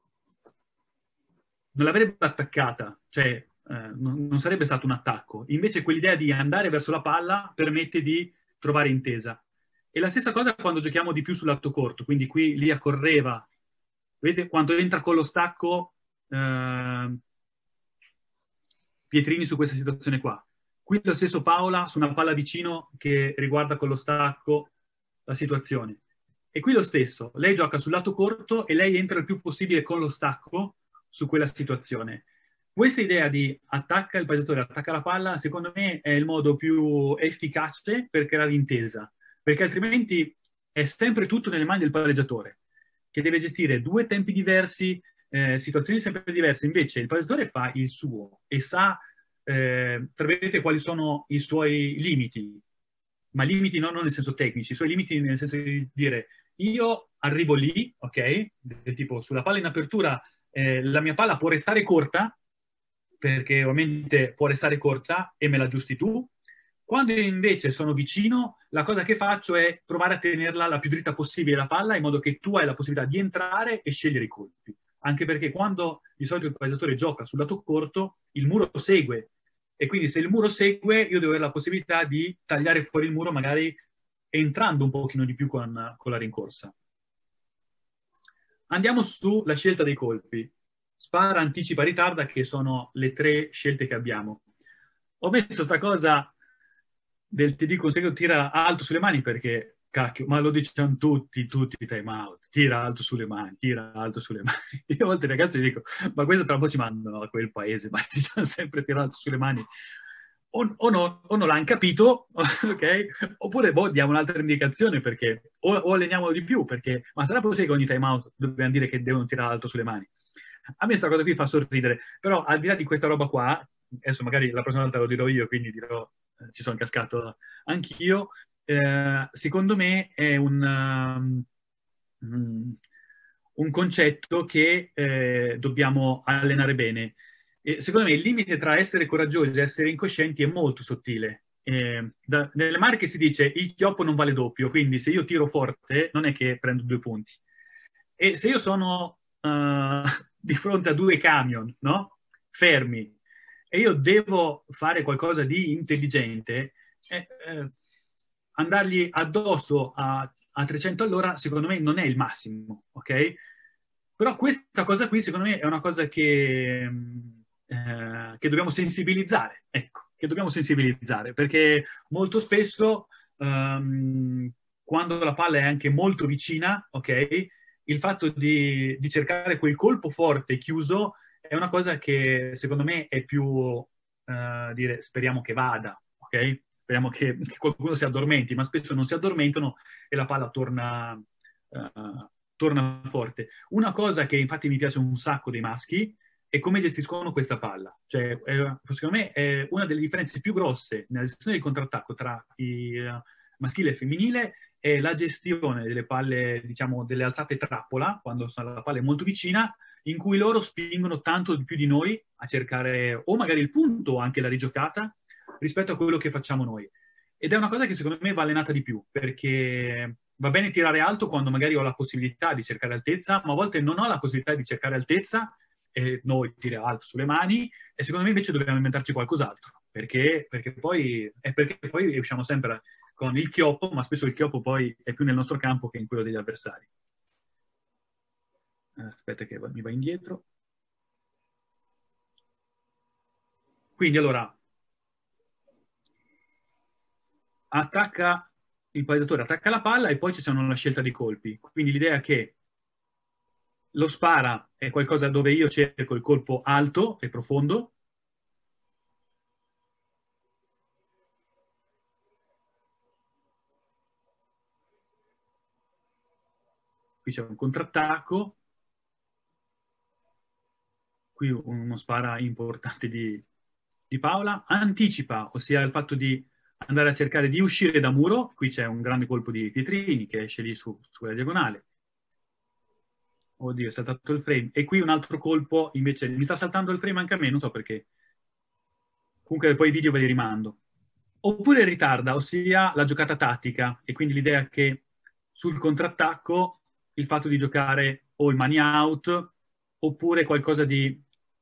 non l'avrebbe attaccata, cioè eh, non, non sarebbe stato un attacco. Invece quell'idea di andare verso la palla permette di trovare intesa. E la stessa cosa quando giochiamo di più sul lato corto, quindi qui Lia correva. Vedete quando entra con lo stacco eh, Pietrini su questa situazione qua. Qui lo stesso Paola su una palla vicino che riguarda con lo stacco la situazione. E qui lo stesso, lei gioca sul lato corto e lei entra il più possibile con lo stacco su quella situazione. Questa idea di attacca il palleggiatore, attacca la palla, secondo me è il modo più efficace per creare intesa, perché altrimenti è sempre tutto nelle mani del palleggiatore, che deve gestire due tempi diversi, eh, situazioni sempre diverse. Invece il palleggiatore fa il suo e sa, eh, vedete quali sono i suoi limiti, ma limiti non, non nel senso tecnici, i suoi limiti nel senso di dire io arrivo lì, ok, del tipo sulla palla in apertura eh, la mia palla può restare corta, perché ovviamente può restare corta e me la aggiusti tu, Quando invece sono vicino, la cosa che faccio è provare a tenerla la più dritta possibile la palla, in modo che tu hai la possibilità di entrare e scegliere i colpi. Anche perché quando di solito il palleggiatore gioca sul lato corto, il muro segue. E quindi se il muro segue, io devo avere la possibilità di tagliare fuori il muro, magari entrando un pochino di più con, con la rincorsa. Andiamo sulla scelta dei colpi. Spara, anticipa, ritarda, che sono le tre scelte che abbiamo. Ho messo questa cosa del T D conseguito tira alto sulle mani perché, cacchio, ma lo diciamo tutti, tutti i time out, tira alto sulle mani, tira alto sulle mani. Io a volte ai ragazzi gli dico, ma questo tra un po' ci mandano a quel paese, ma diciamo sempre tira alto sulle mani. O, o, no, o non l'hanno capito, ok? Oppure boh, diamo un'altra indicazione perché, o, o alleniamolo di più, perché, ma sarà possibile che ogni time out dobbiamo dire che devono tirare alto sulle mani? A me questa cosa qui fa sorridere, però al di là di questa roba qua, adesso magari la prossima volta lo dirò io, quindi dirò, eh, ci sono cascato anch'io, eh, secondo me è un, um, un concetto che eh, dobbiamo allenare bene. E secondo me il limite tra essere coraggiosi e essere incoscienti è molto sottile. Eh, da, nelle marche si dice il chioppo non vale doppio, quindi se io tiro forte non è che prendo due punti. E se io sono uh, di fronte a due camion, no? Fermi, e io devo fare qualcosa di intelligente, eh, eh, andargli addosso a, a trecento all'ora, secondo me non è il massimo, ok? Però questa cosa qui, secondo me, è una cosa che, eh, che dobbiamo sensibilizzare, ecco, che dobbiamo sensibilizzare, perché molto spesso, um, quando la palla è anche molto vicina, ok? Il fatto di, di cercare quel colpo forte chiuso è una cosa che secondo me è più uh, dire speriamo che vada, ok? Speriamo che, che qualcuno si addormenti, ma spesso non si addormentano e la palla torna, uh, torna forte. Una cosa che infatti mi piace un sacco dei maschi è come gestiscono questa palla. Cioè, è, secondo me è una delle differenze più grosse nella gestione del contrattacco tra il uh, maschile e femminile è la gestione delle palle, diciamo, delle alzate trappola, quando la palla è molto vicina, in cui loro spingono tanto di più di noi a cercare o magari il punto o anche la rigiocata rispetto a quello che facciamo noi. Ed è una cosa che secondo me va allenata di più, perché va bene tirare alto quando magari ho la possibilità di cercare altezza, ma a volte non ho la possibilità di cercare altezza e noi tira alto sulle mani, e secondo me invece dobbiamo inventarci qualcos'altro, perché, perché poi, è perché poi usciamo sempre con il chioppo, ma spesso il chioppo poi è più nel nostro campo che in quello degli avversari. Aspetta che mi va indietro. Quindi allora, attacca il palleggiatore, attacca la palla e poi ci sono una scelta di colpi. Quindi l'idea è che lo spara è qualcosa dove io cerco il colpo alto e profondo. Qui c'è un contrattacco. Qui uno spara importante di, di Paola. Anticipa, ossia il fatto di andare a cercare di uscire da muro. Qui c'è un grande colpo di Pietrini che esce lì su, sulla diagonale. Oddio, è saltato il frame. E qui un altro colpo, invece, mi sta saltando il frame anche a me, non so perché. Comunque poi i video ve li rimando. Oppure ritarda, ossia la giocata tattica, e quindi l'idea che sul contrattacco il fatto di giocare o il money out, oppure qualcosa di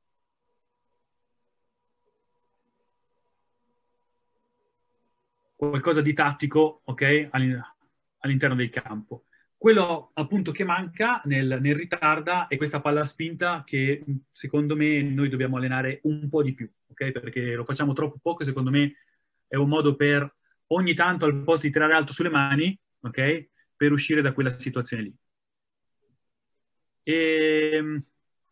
qualcosa di tattico, ok, all'interno del campo. Quello appunto che manca nel, nel ritarda è questa palla spinta che secondo me noi dobbiamo allenare un po' di più, ok? Perché lo facciamo troppo poco e secondo me è un modo per ogni tanto al posto di tirare alto sulle mani, ok? Per uscire da quella situazione lì. E...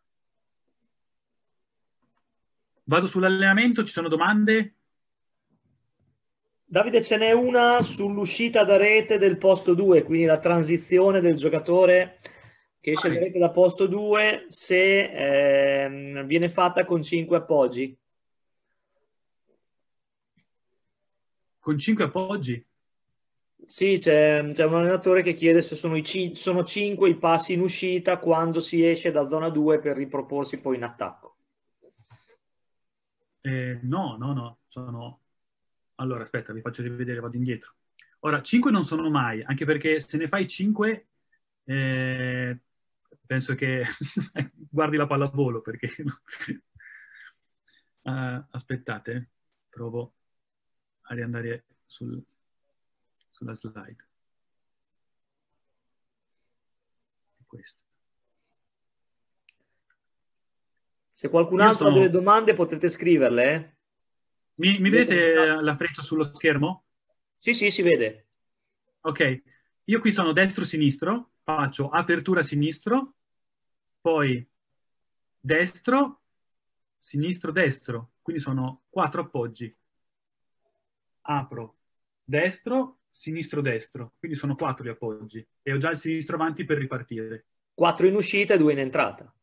Vado sull'allenamento, ci sono domande? Davide, ce n'è una sull'uscita da rete del posto due, quindi la transizione del giocatore che esce da rete da posto due se eh, viene fatta con cinque appoggi. Con cinque appoggi? Sì, c'è, c'è un allenatore che chiede se sono, i c- sono cinque i passi in uscita quando si esce da zona due per riproporsi poi in attacco. Eh, no, no, no, sono... allora aspetta, vi faccio rivedere, vado indietro. Ora, cinque non sono mai, anche perché se ne fai cinque, eh, penso che guardi la pallavolo, perché... uh, aspettate, provo a riandare sul, sulla slide. Questo. Se qualcun Io altro sono... ha delle domande potete scriverle. Eh? Mi, mi vedete la freccia sullo schermo? Sì, sì, si vede. Ok, io qui sono destro-sinistro, faccio apertura sinistro, poi destro, sinistro, destro, quindi sono quattro appoggi. Apro, destro, sinistro, destro, quindi sono quattro gli appoggi. E ho già il sinistro avanti per ripartire. quattro in uscita e due in entrata.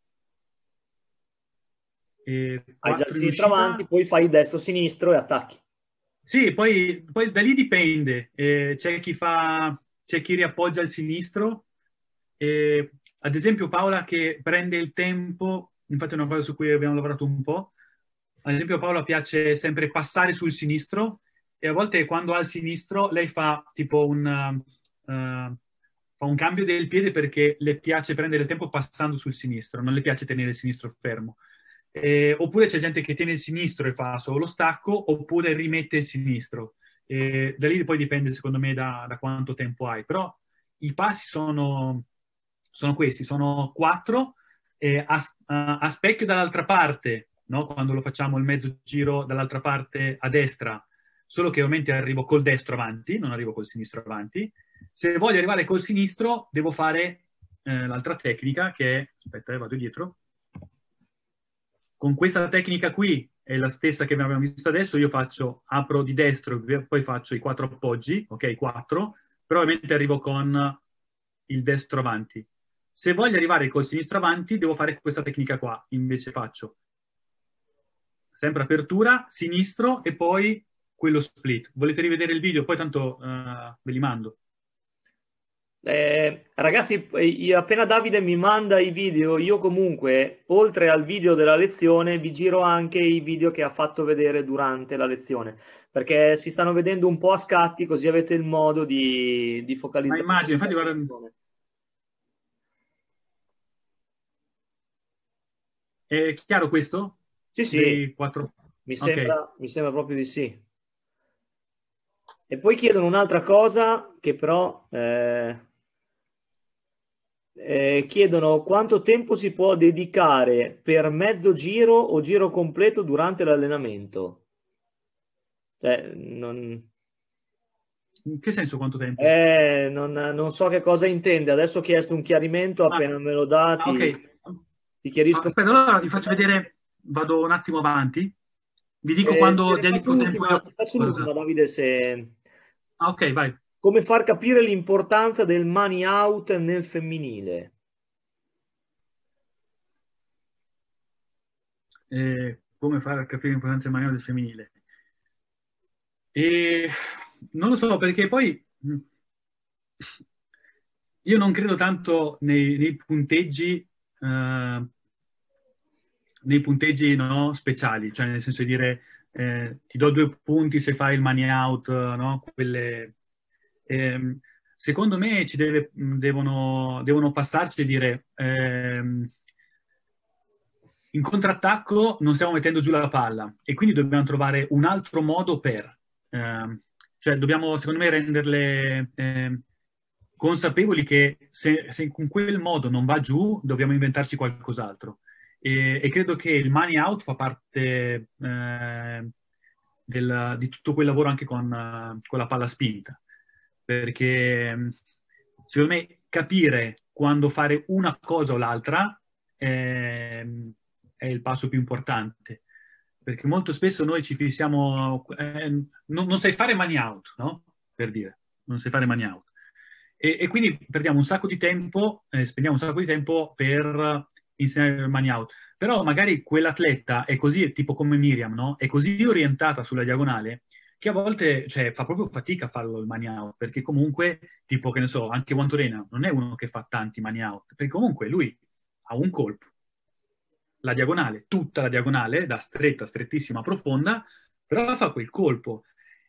E Hai già il quattro in sinistro avanti, uscita. poi fai il destro-sinistro e attacchi. Sì, poi, poi da lì dipende. Eh, c'è chi fa, c'è chi riappoggia il sinistro. Eh, ad esempio Paola che prende il tempo, infatti è una cosa su cui abbiamo lavorato un po'. Ad esempio a Paola piace sempre passare sul sinistro e a volte quando ha il sinistro lei fa tipo un, uh, fa un cambio del piede perché le piace prendere il tempo passando sul sinistro, non le piace tenere il sinistro fermo. Eh, oppure c'è gente che tiene il sinistro e fa solo stacco, oppure rimette il sinistro. Eh, da lì poi dipende, secondo me, da, da quanto tempo hai. Però i passi sono, sono questi, sono quattro, eh, a, a, a specchio dall'altra parte, no? Quando lo facciamo il mezzo giro dall'altra parte a destra, solo che ovviamente arrivo col destro avanti, non arrivo col sinistro avanti. Se voglio arrivare col sinistro, devo fare eh, l'altra tecnica che è, aspetta, eh, vado dietro, con questa tecnica qui, è la stessa che abbiamo visto adesso, io faccio, apro di destro, poi faccio i quattro appoggi, ok, quattro, però ovviamente arrivo con il destro avanti. Se voglio arrivare col sinistro avanti, devo fare questa tecnica qua, invece faccio sempre apertura, sinistro e poi quello split. Volete rivedere il video? Poi tanto uh, ve li mando. Eh, ragazzi, io, appena Davide mi manda i video, io comunque, oltre al video della lezione, vi giro anche i video che ha fatto vedere durante la lezione, perché si stanno vedendo un po' a scatti, così avete il modo di, di Ma focalizzare. immagino, infatti guarda... È chiaro questo? Sì, sì, Dei quattro... mi Ok. sembra, mi sembra proprio di sì. E poi chiedono un'altra cosa che però eh, eh, chiedono quanto tempo si può dedicare per mezzo giro o giro completo durante l'allenamento. Cioè, non, In che senso quanto tempo? eh, non, non so che cosa intende. Adesso ho chiesto un chiarimento, Ah, appena me lo dà ah, ok. ti, ti chiarisco. Aspetta, allora vi faccio vedere, vado un attimo avanti, vi dico Eh, te quando ne faccio dedico tempo l'ultima, io. ti faccio l'ultima, Cosa? Davide, se... Ah, ok, vai. Come far capire l'importanza del money out nel femminile? Eh, come fare a capire l'importanza del manuale del femminile? E non lo so, perché poi mh, io non credo tanto nei, nei punteggi, eh, nei punteggi no, speciali, cioè nel senso di dire eh, ti do due punti se fai il money out, no? Quelle, ehm, secondo me ci deve, devono, devono passarci e dire ehm, in contrattacco non stiamo mettendo giù la palla e quindi dobbiamo trovare un altro modo per, ehm, cioè dobbiamo secondo me renderle ehm, consapevoli che se, se in quel modo non va giù dobbiamo inventarci qualcos'altro e, e credo che il money out fa parte eh, del, di tutto quel lavoro anche con, uh, con la palla spinta perché secondo me capire quando fare una cosa o l'altra ehm, è il passo più importante, perché molto spesso noi ci fissiamo, eh, non, non sai fare money out, no? Per dire, non sai fare money out. E, e quindi perdiamo un sacco di tempo, eh, spendiamo un sacco di tempo per insegnare il money out. Però magari quell'atleta è così, tipo come Miriam, no? È così orientata sulla diagonale che a volte cioè, fa proprio fatica a farlo il money out, perché comunque, tipo, che ne so, anche Guantorena non è uno che fa tanti money out, perché comunque lui ha un colpo, la diagonale, tutta la diagonale, da stretta, strettissima, profonda, però fa quel colpo.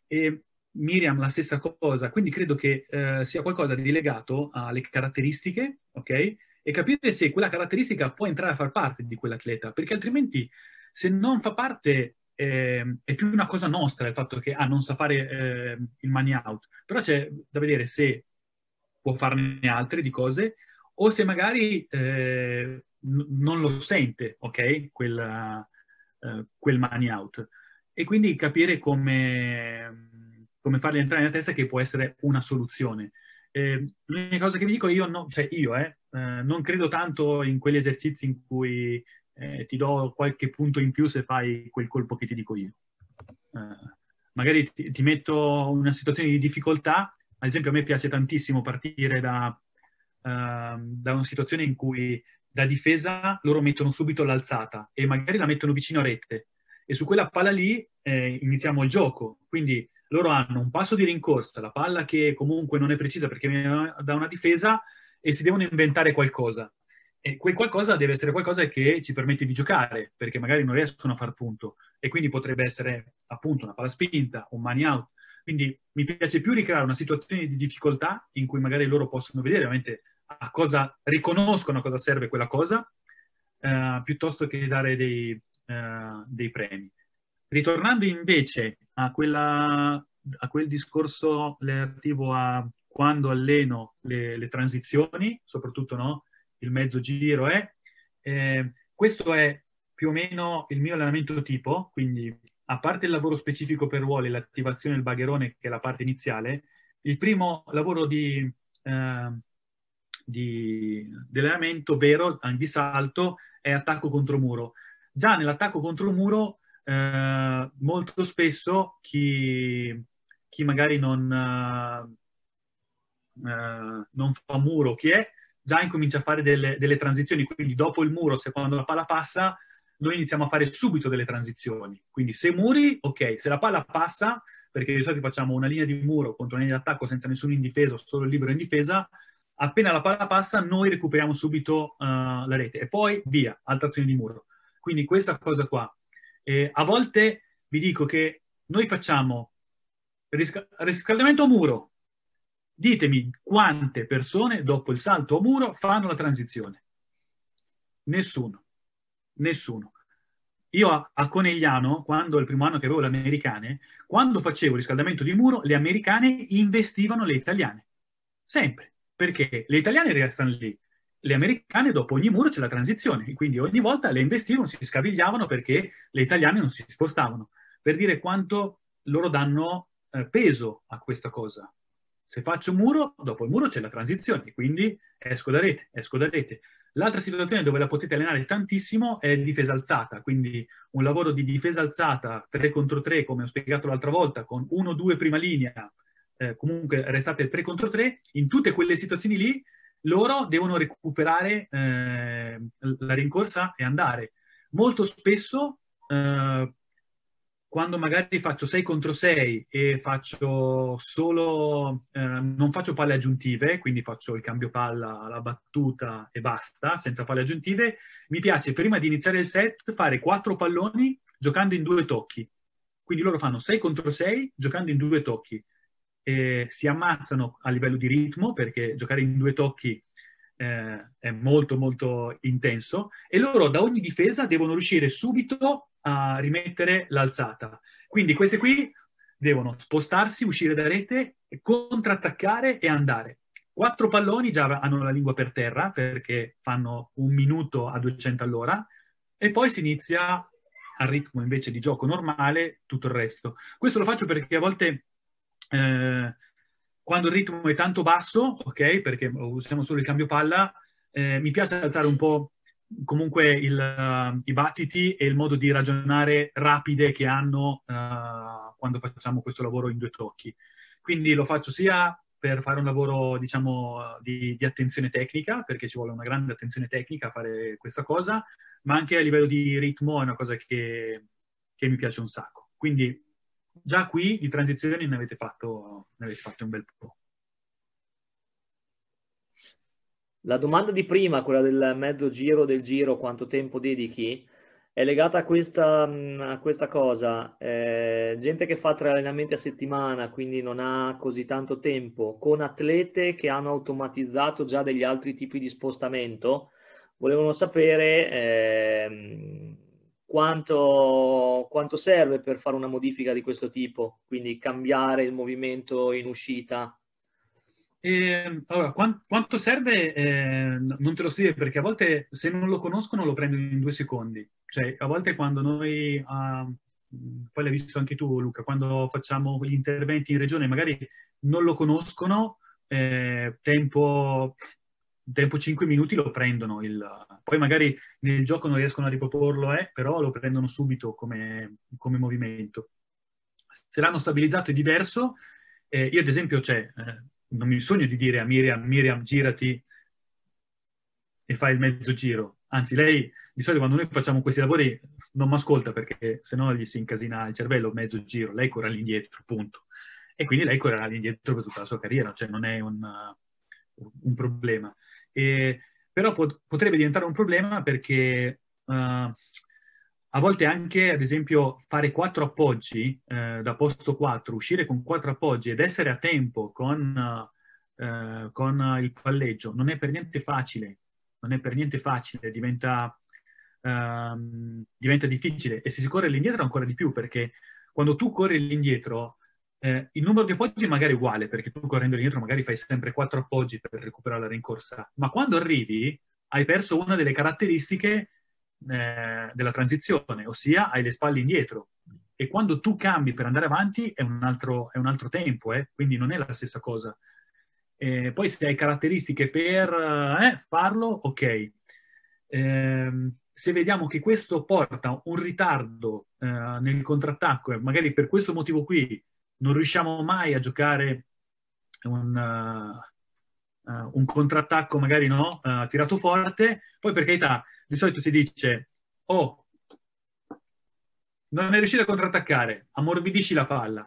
E Miriam la stessa cosa, quindi credo che eh, sia qualcosa di legato alle caratteristiche, ok? E capire se quella caratteristica può entrare a far parte di quell'atleta, perché altrimenti se non fa parte eh, è più una cosa nostra il fatto che ah, non sa fare eh, il money out, però c'è da vedere se può farne altre di cose o se magari eh, n- non lo sente, ok? Quella, eh, quel money out. E quindi capire come, come farli entrare nella testa che può essere una soluzione. Eh, l'unica cosa che vi dico io, no, cioè io eh, eh, non credo tanto in quegli esercizi in cui eh, ti do qualche punto in più se fai quel colpo che ti dico io. Eh, magari ti, ti metto in una situazione di difficoltà, ad esempio a me piace tantissimo partire da, uh, da una situazione in cui da difesa loro mettono subito l'alzata e magari la mettono vicino a rete e su quella palla lì eh, iniziamo il gioco. Quindi loro hanno un passo di rincorsa, la palla che comunque non è precisa perché viene da una difesa e si devono inventare qualcosa. E quel qualcosa deve essere qualcosa che ci permette di giocare, perché magari non riescono a far punto. E quindi potrebbe essere appunto una palla spinta, un money out. Quindi mi piace più ricreare una situazione di difficoltà in cui magari loro possono vedere veramente a cosa riconoscono a cosa serve quella cosa, eh, piuttosto che dare dei, eh, dei premi. Ritornando invece a, quella, a quel discorso relativo a quando alleno le, le transizioni, soprattutto no, il mezzo giro è, eh, questo è più o meno il mio allenamento tipo, quindi a parte il lavoro specifico per ruoli, l'attivazione del bagherone, che è la parte iniziale, il primo lavoro di, eh, di, di allenamento vero, di salto, è attacco contro muro. Già nell'attacco contro muro, eh, molto spesso chi, chi magari non, eh, eh, non fa muro, chi è, già incomincia a fare delle, delle transizioni. Quindi dopo il muro, se quando la palla passa, noi iniziamo a fare subito delle transizioni. Quindi se muri, ok, se la palla passa, perché di solito facciamo una linea di muro contro una linea di attacco senza nessuno in difesa, solo il libero in difesa, appena la palla passa noi recuperiamo subito uh, la rete e poi via, altra azione di muro. Quindi questa cosa qua. E a volte vi dico che noi facciamo risca- riscaldamento a muro. Ditemi quante persone dopo il salto a muro fanno la transizione. Nessuno. Nessuno. Io a, a Conegliano, quando il primo anno che avevo le americane, quando facevo il riscaldamento di muro, le americane investivano le italiane. Sempre. Perché le italiane restano lì. Le americane dopo ogni muro c'è la transizione. Quindi ogni volta le investivano, si scavigliavano perché le italiane non si spostavano. Per dire quanto loro danno eh, peso a questa cosa. Se faccio un muro, dopo il muro c'è la transizione, quindi esco da rete, esco da rete. L'altra situazione dove la potete allenare tantissimo è difesa alzata, quindi un lavoro di difesa alzata tre contro tre, come ho spiegato l'altra volta, con uno due prima linea, eh, comunque restate tre contro tre, in tutte quelle situazioni lì loro devono recuperare eh, la rincorsa e andare. Molto spesso, eh, quando magari faccio sei contro sei e faccio solo, eh, non faccio palle aggiuntive, quindi faccio il cambio palla, la battuta e basta, senza palle aggiuntive, mi piace prima di iniziare il set fare quattro palloni giocando in due tocchi. Quindi loro fanno sei contro sei giocando in due tocchi. E si ammazzano a livello di ritmo perché giocare in due tocchi eh, è molto molto intenso e loro da ogni difesa devono riuscire subito a rimettere l'alzata. Quindi queste qui devono spostarsi, uscire da rete, contrattaccare e andare. Quattro palloni già hanno la lingua per terra perché fanno un minuto a duecento all'ora e poi si inizia al ritmo invece di gioco normale tutto il resto. Questo lo faccio perché a volte eh, quando il ritmo è tanto basso, ok, perché usiamo solo il cambio palla, eh, mi piace alzare un po' comunque il, uh, i battiti e il modo di ragionare rapide che hanno uh, quando facciamo questo lavoro in due tocchi. Quindi lo faccio sia per fare un lavoro, diciamo, di, di attenzione tecnica, perché ci vuole una grande attenzione tecnica a fare questa cosa, ma anche a livello di ritmo è una cosa che, che mi piace un sacco. Quindi già qui di transizioni ne avete fatto, ne avete fatto un bel po'. La domanda di prima, quella del mezzo giro del giro, quanto tempo dedichi, è legata a questa, mh, a questa cosa. Eh, gente che fa tre allenamenti a settimana, quindi non ha così tanto tempo, con atlete che hanno automatizzato già degli altri tipi di spostamento, volevano sapere ehm, quanto, quanto serve per fare una modifica di questo tipo, quindi cambiare il movimento in uscita. E, allora, quan- quanto serve? Eh, n- non te lo so dire perché a volte se non lo conoscono lo prendono in due secondi. Cioè, a volte quando noi, ah, mh, poi l'hai visto anche tu Luca, quando facciamo gli interventi in regione magari non lo conoscono, eh, tempo, tempo cinque minuti lo prendono. Il, poi magari nel gioco non riescono a riproporlo, eh, però lo prendono subito come, come movimento. Se l'hanno stabilizzato è diverso. Eh, io ad esempio, cioè, eh, non mi sogno di dire a Miriam, Miriam, girati e fai il mezzo giro. Anzi, lei, di solito quando noi facciamo questi lavori, non mi ascolta perché sennò gli si incasina il cervello, mezzo giro. Lei corre all'indietro, punto. E quindi lei correrà all'indietro per tutta la sua carriera, cioè non è un, uh, un problema. E, però pot- potrebbe diventare un problema perché uh, a volte anche, ad esempio, fare quattro appoggi eh, da posto quattro, uscire con quattro appoggi ed essere a tempo con, eh, con il palleggio non è per niente facile, non è per niente facile, diventa, ehm, diventa difficile e se si corre all'indietro ancora di più perché quando tu corri all'indietro eh, il numero di appoggi è magari uguale perché tu correndo all'indietro magari fai sempre quattro appoggi per recuperare la rincorsa, ma quando arrivi hai perso una delle caratteristiche eh, della transizione, ossia hai le spalle indietro. E quando tu cambi per andare avanti è un altro, è un altro tempo, eh? Quindi non è la stessa cosa. Eh, poi se hai caratteristiche per eh, farlo, ok. Eh, se vediamo che questo porta un ritardo eh, nel contrattacco e magari per questo motivo qui non riusciamo mai a giocare un, uh, uh, un contrattacco magari no, uh, tirato forte, poi per carità di solito si dice, oh, non è riuscito a contrattaccare, ammorbidisci la palla.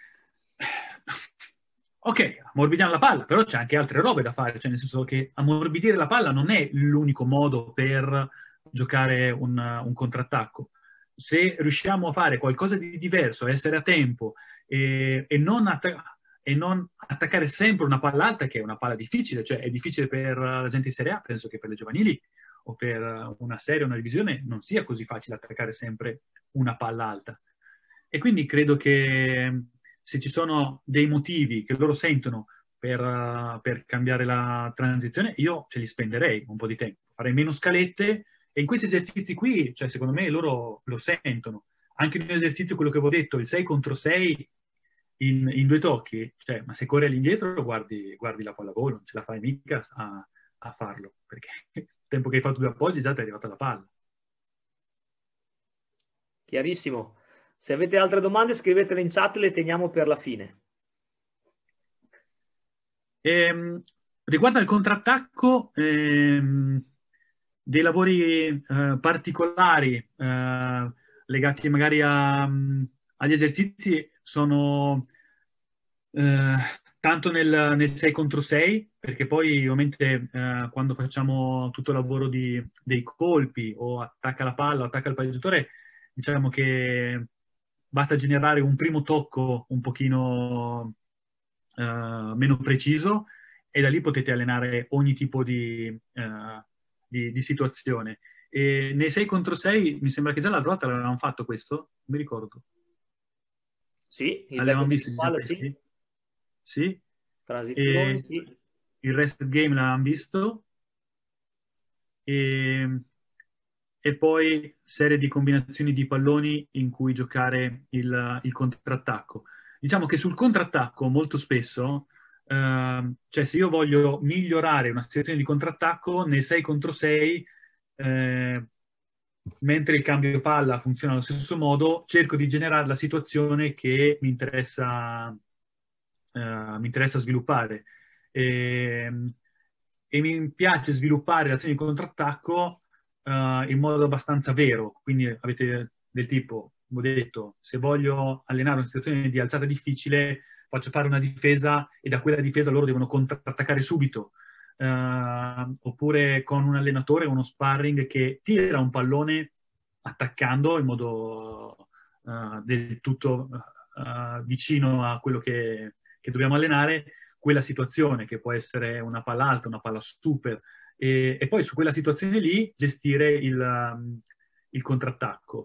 Ok, ammorbidiamo la palla, però c'è anche altre robe da fare, cioè nel senso che ammorbidire la palla non è l'unico modo per giocare un, un contrattacco. Se riusciamo a fare qualcosa di diverso, essere a tempo e, e, non atta- e non attaccare sempre una palla alta, che è una palla difficile, cioè è difficile per la gente in Serie A, penso che per le giovanili o per una serie, una divisione, non sia così facile attaccare sempre una palla alta. E quindi credo che se ci sono dei motivi che loro sentono per, uh, per cambiare la transizione, io ce li spenderei un po' di tempo. Farei meno scalette e in questi esercizi qui, cioè, secondo me, loro lo sentono. Anche in un esercizio, quello che avevo detto, il sei contro sei in, in due tocchi, cioè, ma se corri all'indietro guardi, guardi la pallavolo, non ce la fai mica a, a farlo, perché il tempo che hai fatto due appoggi già ti è arrivata la palla. Chiarissimo. Se avete altre domande scrivetele in chat, le teniamo per la fine. Ehm, riguardo al contrattacco, ehm, dei lavori eh, particolari eh, legati magari a, agli esercizi sono eh, tanto nel, nel sei contro sei, perché poi ovviamente eh, quando facciamo tutto il lavoro di, dei colpi o attacca la palla o attacca il palleggiatore, diciamo che basta generare un primo tocco un pochino eh, meno preciso e da lì potete allenare ogni tipo di, eh, di, di situazione. E nei sei contro sei mi sembra che già la ruota l'avevamo fatto questo, non mi ricordo. Sì, il L'avevamo back visto già palle, sì. questi? Sì. Transizioni, E sì. il Rest Game l'avevamo visto. E, e poi serie di combinazioni di palloni in cui giocare il, il contrattacco. Diciamo che sul contrattacco molto spesso, ehm, cioè se io voglio migliorare una situazione di contrattacco, nei sei contro sei, eh, mentre il cambio palla funziona allo stesso modo, cerco di generare la situazione che mi interessa, eh, mi interessa sviluppare. E, e mi piace sviluppare l'azione di contrattacco uh, in modo abbastanza vero. Quindi avete del tipo, ho detto, se voglio allenare una situazione di alzata difficile, faccio fare una difesa e da quella difesa loro devono contrattaccare subito. Uh, oppure con un allenatore, uno sparring che tira un pallone attaccando in modo uh, del tutto uh, vicino a quello che, che dobbiamo allenare, quella situazione che può essere una palla alta, una palla super, e, e poi su quella situazione lì gestire il, um, il contrattacco.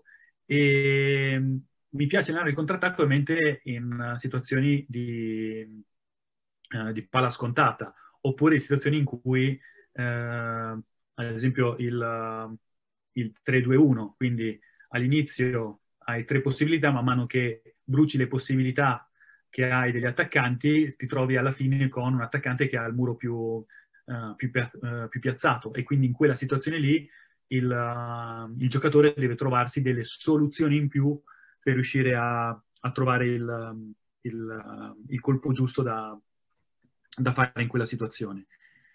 E um, mi piace allenare il contrattacco ovviamente in uh, situazioni di, uh, di palla scontata, oppure in situazioni in cui, uh, ad esempio, il, uh, il tre due uno, quindi all'inizio hai tre possibilità, man mano che bruci le possibilità che hai degli attaccanti, ti trovi alla fine con un attaccante che ha il muro più, uh, più, uh, più piazzato, e quindi in quella situazione lì il, uh, il giocatore deve trovarsi delle soluzioni in più per riuscire a, a trovare il, il, uh, il colpo giusto da, da fare in quella situazione.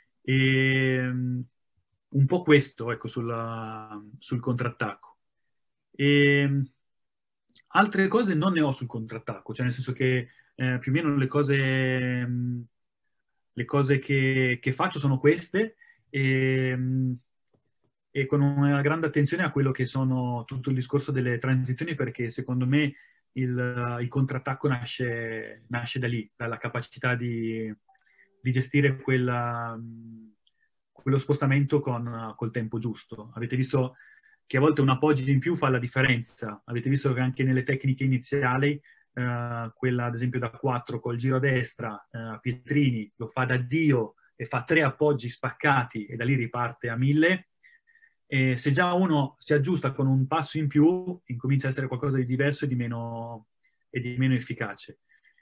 E, um, un po' questo, ecco, sulla, sul contrattacco. E, altre cose non ne ho sul contrattacco, cioè nel senso che eh, più o meno le cose, mh, le cose che, che faccio sono queste, e, mh, e con una grande attenzione a quello che sono tutto il discorso delle transizioni, perché secondo me il, il contrattacco nasce, nasce da lì, dalla capacità di, di gestire quella, mh, quello spostamento con, col tempo giusto. Avete visto che a volte un appoggio in più fa la differenza. Avete visto che anche nelle tecniche iniziali, eh, quella ad esempio da quattro col giro a destra, eh, Pietrini lo fa da Dio e fa tre appoggi spaccati e da lì riparte a mille. E se già uno si aggiusta con un passo in più, incomincia a essere qualcosa di diverso e di meno, e di meno efficace.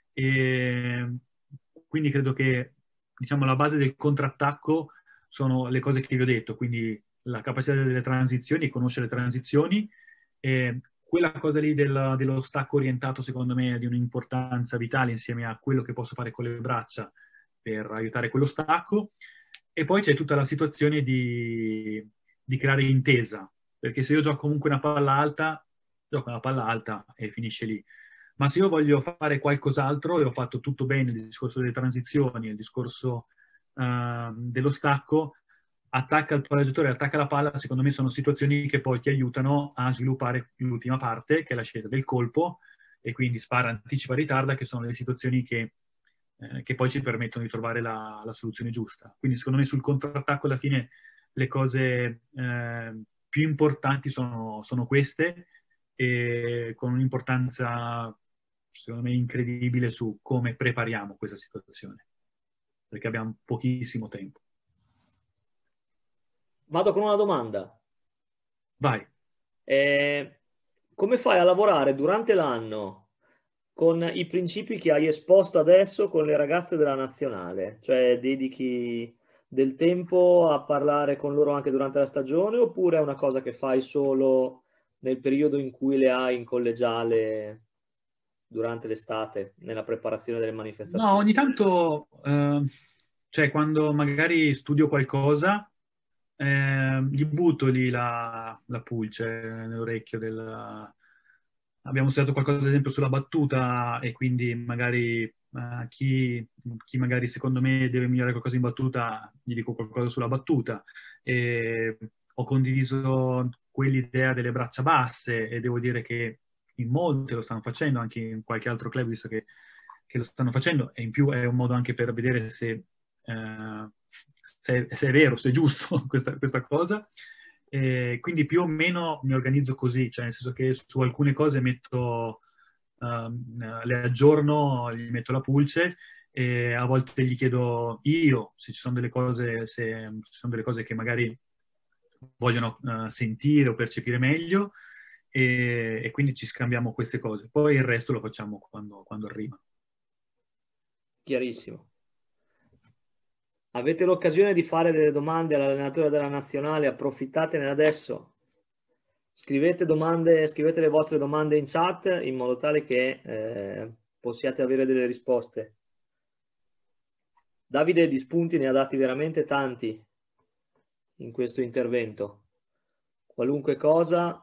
E quindi credo che, diciamo, la base del contrattacco sono le cose che vi ho detto, quindi la capacità delle transizioni, conoscere le transizioni, e quella cosa lì del, dello stacco orientato, secondo me, è di un'importanza vitale insieme a quello che posso fare con le braccia per aiutare quello stacco. E poi c'è tutta la situazione di, di creare intesa, perché se io gioco comunque una palla alta, gioco una palla alta e finisce lì. Ma se io voglio fare qualcos'altro, e ho fatto tutto bene, il discorso delle transizioni, il discorso uh, dello stacco, attacca il palleggiatore, attacca la palla, secondo me sono situazioni che poi ti aiutano a sviluppare l'ultima parte, che è la scelta del colpo, e quindi spara, anticipa, ritarda, che sono le situazioni che, eh, che poi ci permettono di trovare la, la soluzione giusta. Quindi secondo me sul contrattacco alla fine le cose eh, più importanti sono, sono queste, e con un'importanza secondo me incredibile su come prepariamo questa situazione, perché abbiamo pochissimo tempo. Vado con una domanda. Vai. Eh, come fai a lavorare durante l'anno con i principi che hai esposto adesso con le ragazze della nazionale? Cioè dedichi del tempo a parlare con loro anche durante la stagione, oppure è una cosa che fai solo nel periodo in cui le hai in collegiale durante l'estate, nella preparazione delle No, manifestazioni? ogni tanto, eh, cioè quando magari studio qualcosa, eh, gli butto lì la, la pulce nell'orecchio del... Abbiamo studiato qualcosa, ad esempio, sulla battuta, e quindi magari eh, chi, chi magari secondo me deve migliorare qualcosa in battuta, gli dico qualcosa sulla battuta. E ho condiviso quell'idea delle braccia basse, e devo dire che in molti lo stanno facendo, anche in qualche altro club, visto che, che lo stanno facendo, e in più è un modo anche per vedere se, eh, se, se è vero, se è giusto questa, questa cosa. E quindi più o meno mi organizzo così, cioè nel senso che su alcune cose metto, um, le aggiorno, gli metto la pulce, e a volte gli chiedo io se ci sono delle cose, se ci sono delle cose che magari vogliono uh, sentire o percepire meglio, e, e quindi ci scambiamo queste cose. Poi il resto lo facciamo quando, quando arriva. Chiarissimo. Avete l'occasione di fare delle domande all'allenatore della nazionale, approfittatene adesso. Scrivete domande, scrivete le vostre domande in chat in modo tale che eh, possiate avere delle risposte. Davide di spunti ne ha dati veramente tanti in questo intervento. Qualunque cosa,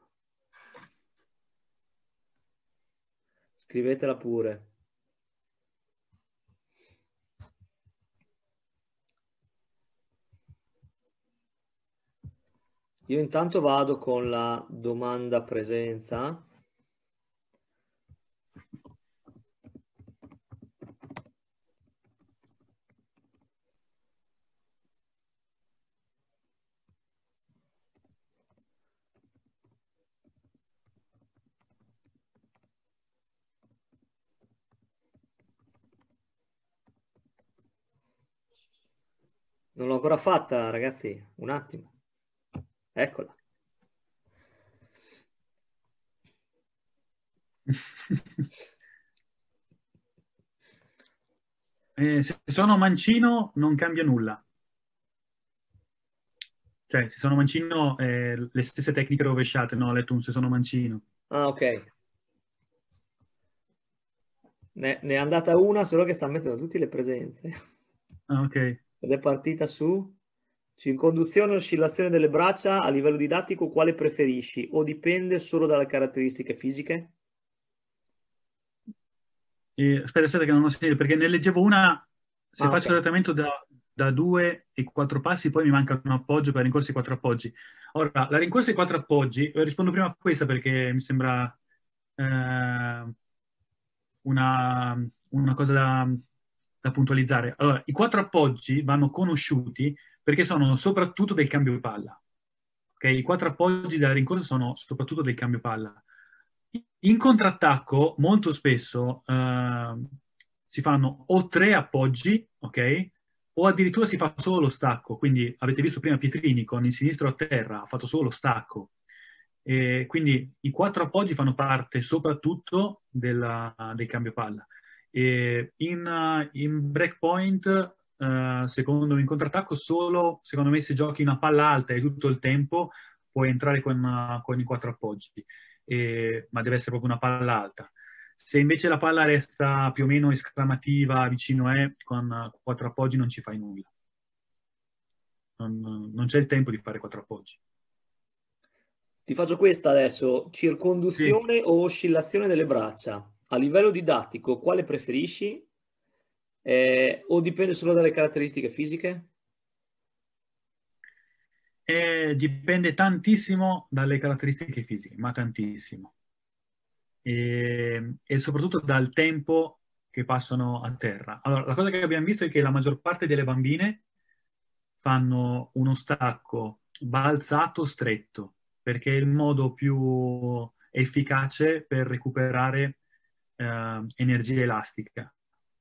scrivetela pure. Io intanto vado con la domanda presenza. Non l'ho ancora fatta, ragazzi. Un attimo. Eccola. Eh, se sono mancino non cambia nulla. Cioè, se sono mancino, eh, le stesse tecniche rovesciate, no? Ho letto un se sono mancino. Ah, ok. Ne, ne è andata una, solo che sta mettendo tutte le presenze. Ah, ok. Ed è partita su circonduzione e oscillazione delle braccia a livello didattico, quale preferisci? O dipende solo dalle caratteristiche fisiche? E, aspetta, aspetta che non ho sentito, perché ne leggevo una, se Ah, ok. faccio l'adattamento da, da due e quattro passi, poi mi manca un appoggio per rincorsi e quattro appoggi. Ora, la rincorsa e quattro appoggi, eh, rispondo prima a questa perché mi sembra eh, una, una cosa da, da puntualizzare. Allora, i quattro appoggi vanno conosciuti perché sono soprattutto del cambio palla. Ok? I quattro appoggi della rincorsa sono soprattutto del cambio palla. In contrattacco, molto spesso eh, si fanno o tre appoggi, ok? O addirittura si fa solo lo stacco. Quindi avete visto prima Pietrini con il sinistro a terra, ha fatto solo lo stacco. E quindi i quattro appoggi fanno parte soprattutto della- del cambio palla. E in, uh, in breakpoint, uh, secondo me, in contrattacco, solo secondo me se giochi una palla alta e tutto il tempo puoi entrare con, uh, con i quattro appoggi, E- ma deve essere proprio una palla alta. Se invece la palla resta più o meno esclamativa, vicino è, con uh, quattro appoggi non ci fai nulla. Non, non c'è il tempo di fare quattro appoggi. Ti faccio questa adesso. Sì. Circonduzione o oscillazione delle braccia? A livello didattico, quale preferisci? Eh, o dipende solo dalle caratteristiche fisiche? E dipende tantissimo dalle caratteristiche fisiche, ma tantissimo. E, e soprattutto dal tempo che passano a terra. Allora, la cosa che abbiamo visto è che la maggior parte delle bambine fanno uno stacco balzato stretto, perché è il modo più efficace per recuperare eh, energia elastica.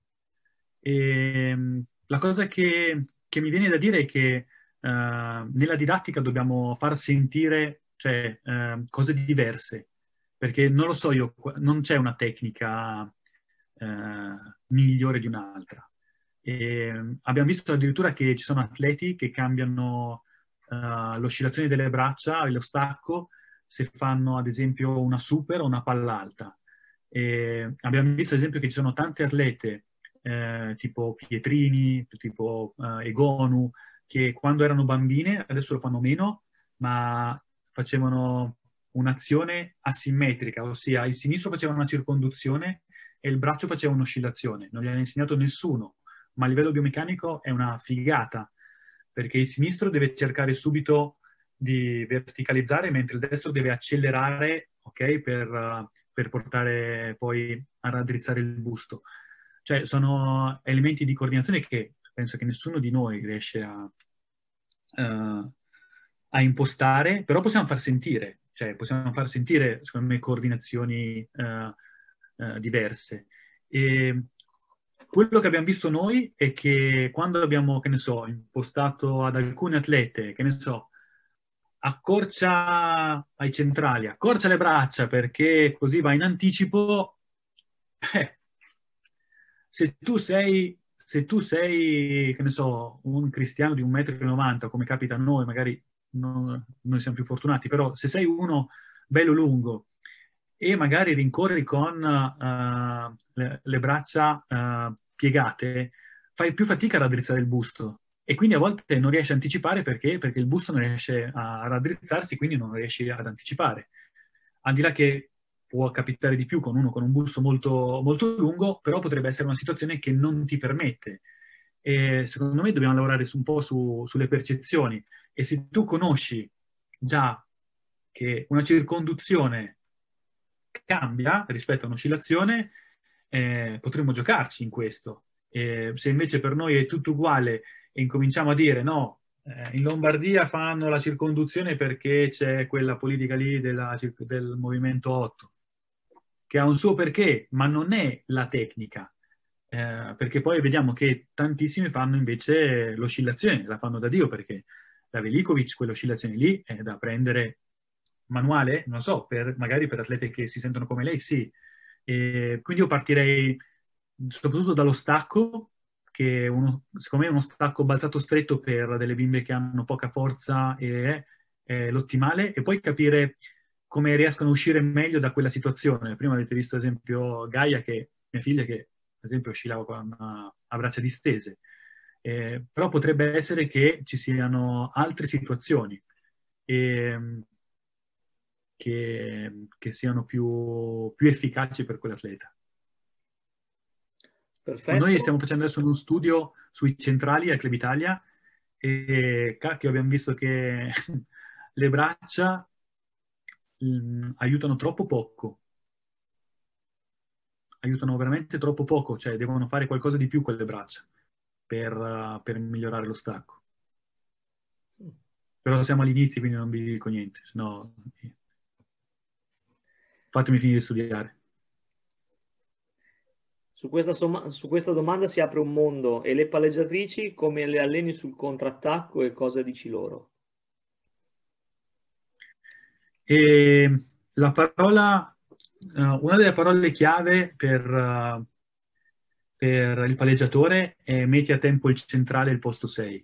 E, mh, la cosa che, che mi viene da dire è che eh, nella didattica dobbiamo far sentire, cioè, eh, cose diverse, perché non lo so io, qu- non c'è una tecnica eh, migliore di un'altra. E, mh, abbiamo visto addirittura che ci sono atleti che cambiano eh, l'oscillazione delle braccia e lo stacco se fanno ad esempio una super o una palla alta. E abbiamo visto ad esempio che ci sono tante atlete eh, tipo Pietrini, tipo eh, Egonu, che quando erano bambine, adesso lo fanno meno, ma facevano un'azione asimmetrica, ossia il sinistro faceva una circonduzione e il braccio faceva un'oscillazione. Non gli ha insegnato nessuno, ma a livello biomeccanico è una figata, perché il sinistro deve cercare subito di verticalizzare, mentre il destro deve accelerare, ok, per, uh, per portare poi a raddrizzare il busto. Cioè, sono elementi di coordinazione che penso che nessuno di noi riesce a, uh, a impostare, però possiamo far sentire, cioè possiamo far sentire, secondo me, coordinazioni uh, uh, diverse. E quello che abbiamo visto noi è che quando abbiamo, che ne so, impostato ad alcune atlete, che ne so, accorcia ai centrali, accorcia le braccia perché così va in anticipo, eh, se tu sei, se tu sei, che ne so, un cristiano di un metro e novanta, come capita a noi, magari non- noi siamo più fortunati, però se sei uno bello lungo e magari rincorri con eh, le, le braccia eh, piegate, fai più fatica a raddrizzare il busto e quindi a volte non riesci a anticipare perché? Perché il busto non riesce a raddrizzarsi, quindi non riesci ad anticipare. Al di là che può capitare di più con uno con un busto molto, molto lungo, però potrebbe essere una situazione che non ti permette. E secondo me dobbiamo lavorare su- un po' su- sulle percezioni. E se tu conosci già che una circonduzione cambia rispetto a un'oscillazione, eh, potremmo giocarci in questo. Eh, se invece per noi è tutto uguale e incominciamo a dire no, eh, in Lombardia fanno la circonduzione perché c'è quella politica lì della, del movimento otto, che ha un suo perché, ma non è la tecnica. Eh, perché poi vediamo che tantissimi fanno invece l'oscillazione, la fanno da Dio, perché da Velikovic quell'oscillazione lì è da prendere manuale, non so, per, magari per atlete che si sentono come lei, sì. E quindi io partirei soprattutto dallo stacco, che uno, secondo me è uno stacco balzato stretto per delle bimbe che hanno poca forza e è l'ottimale, e poi capire come riescono a uscire meglio da quella situazione. Prima avete visto, ad esempio, Gaia, che mia figlia, che ad esempio oscillava con, uh, a braccia distese. Eh, però potrebbe essere che ci siano altre situazioni eh, che, che siano più, più efficaci per quell'atleta. Noi Perfetto. stiamo facendo adesso uno studio sui centrali al Club Italia e cacchio, abbiamo visto che le braccia mh, aiutano troppo poco. Aiutano veramente troppo poco, cioè devono fare qualcosa di più con le braccia per, uh, per migliorare lo stacco. Però siamo all'inizio, quindi non vi dico niente, sennò fatemi finire di studiare. Su questa, somma- su questa domanda si apre un mondo. E le palleggiatrici come le alleni sul contrattacco e cosa dici loro? E la parola, uh, una delle parole chiave per, uh, per il palleggiatore è metti a tempo il centrale e il posto sei.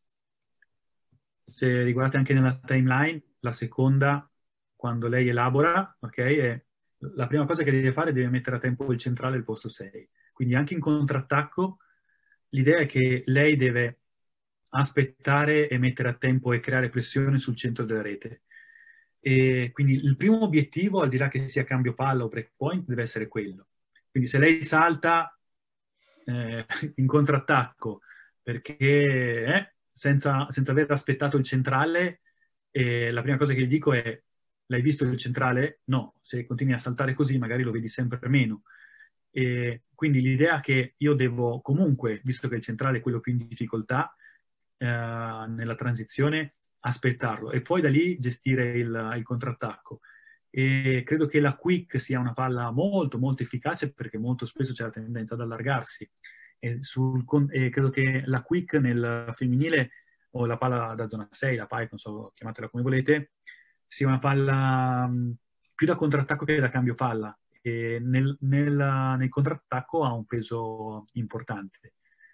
Se riguardate anche nella timeline, la seconda, quando lei elabora, ok, è la prima cosa che deve fare è deve mettere a tempo il centrale e il posto sei. Quindi anche in contrattacco l'idea è che lei deve aspettare e mettere a tempo e creare pressione sul centro della rete. E quindi il primo obiettivo, al di là che sia cambio palla o break point, deve essere quello. Quindi se lei salta eh, in contrattacco perché eh, senza, senza aver aspettato il centrale, eh, la prima cosa che gli dico è: l'hai visto il centrale? No, se continui a saltare così magari lo vedi sempre meno. E quindi l'idea che io devo comunque, visto che il centrale è quello più in difficoltà eh, nella transizione, aspettarlo e poi da lì gestire il, il contrattacco. E credo che la quick sia una palla molto molto efficace perché molto spesso c'è la tendenza ad allargarsi. E, sul, e credo che la quick nel femminile, o la palla da zona sei, la pike, non so, chiamatela come volete, sia una palla mh, più da contrattacco che da cambio palla. E nel, nel, nel contrattacco ha un peso importante.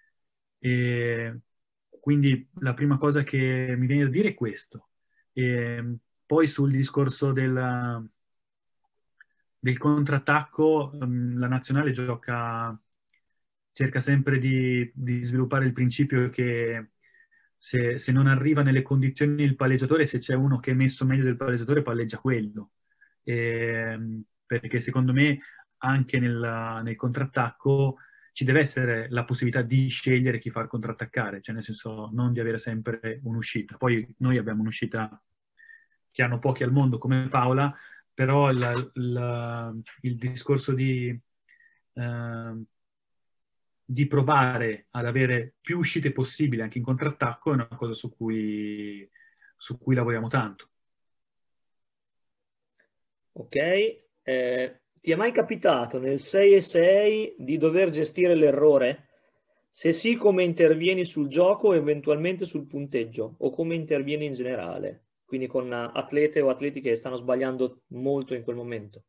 E quindi la prima cosa che mi viene da dire è questo. E poi sul discorso del, del contrattacco, um, la nazionale gioca, cerca sempre di, di sviluppare il principio che se, se non arriva nelle condizioni il palleggiatore, se c'è uno che è messo meglio del palleggiatore, palleggia quello. E, perché secondo me anche nel, nel contrattacco ci deve essere la possibilità di scegliere chi far contrattaccare, cioè nel senso non di avere sempre un'uscita. Poi noi abbiamo un'uscita che hanno pochi al mondo come Paola, però il, il, il discorso di, eh, di provare ad avere più uscite possibili anche in contrattacco è una cosa su cui, su cui lavoriamo tanto. Ok, eh, ti è mai capitato nel sei e sei di dover gestire l'errore? Se sì, come intervieni sul gioco e eventualmente sul punteggio o come intervieni in generale? Quindi con uh, atlete o atleti che stanno sbagliando molto in quel momento.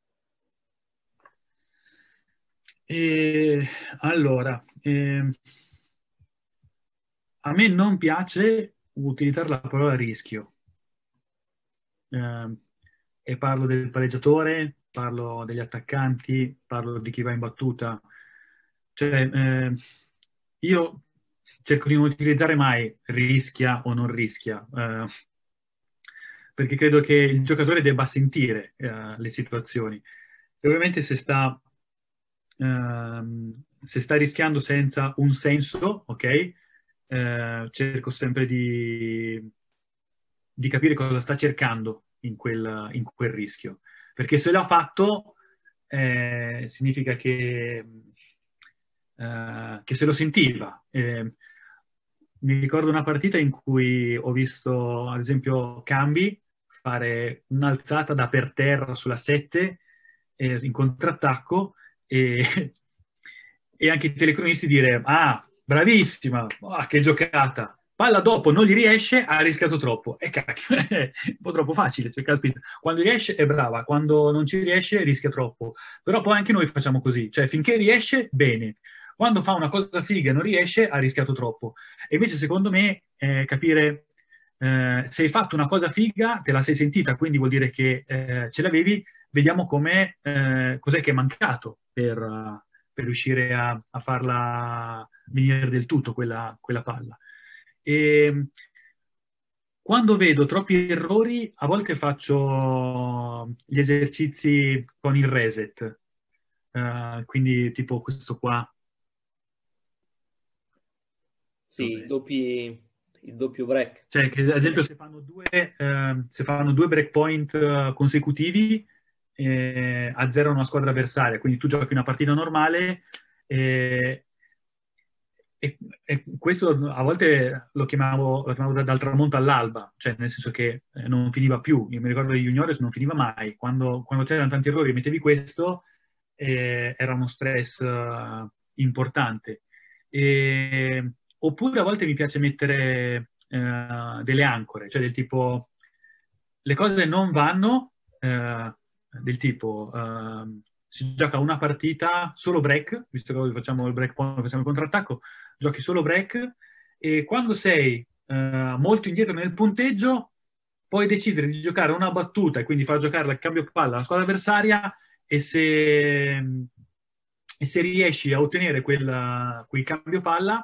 E, allora, eh, a me non piace utilizzare la parola rischio. Eh, e parlo del pareggiatore, parlo degli attaccanti, parlo di chi va in battuta. Cioè, eh, io cerco di non utilizzare mai rischia o non rischia, eh, perché credo che il giocatore debba sentire eh, le situazioni. E ovviamente se sta, ehm, se sta rischiando senza un senso, ok? Eh, cerco sempre di di capire cosa sta cercando in quel, in quel rischio. Perché se l'ha fatto, eh, significa che, eh, che se lo sentiva. Eh, mi ricordo una partita in cui ho visto, ad esempio, Cambi fare un'alzata da per terra sulla sette eh, in contrattacco e, e anche i telecronisti dire ah, bravissima, oh, che giocata. Palla dopo non gli riesce, ha rischiato troppo. E cacchio, è un po' troppo facile. Cioè, caspita, quando riesce è brava, quando non ci riesce rischia troppo. Però poi anche noi facciamo così, cioè finché riesce, bene. Quando fa una cosa figa e non riesce, ha rischiato troppo. E invece, secondo me, eh, capire eh, se hai fatto una cosa figa, te la sei sentita, quindi vuol dire che eh, ce l'avevi, vediamo com'è, eh, cos'è che è mancato per, uh, per riuscire a, a farla venire del tutto quella, quella palla. E quando vedo troppi errori, a volte faccio gli esercizi con il reset. Uh, quindi tipo questo qua. Sì, i doppi, il doppio break. Cioè, che, ad esempio, se fanno due, eh, se fanno due breakpoint eh, consecutivi, eh, azzerano una squadra avversaria. Quindi tu giochi una partita normale eh, e, e questo a volte lo chiamavo, lo chiamavo dal tramonto all'alba, cioè nel senso che eh, non finiva più. Io mi ricordo degli juniores non finiva mai. Quando, quando c'erano tanti errori mettevi questo, eh, era uno stress eh, importante. E, oppure a volte mi piace mettere eh, delle ancore, cioè del tipo le cose non vanno, eh, del tipo eh, si gioca una partita solo break, visto che oggi facciamo il break point, facciamo il contrattacco, giochi solo break e quando sei eh, molto indietro nel punteggio puoi decidere di giocare una battuta e quindi far giocare il cambio palla alla squadra avversaria e se, e se riesci a ottenere quel, quel cambio palla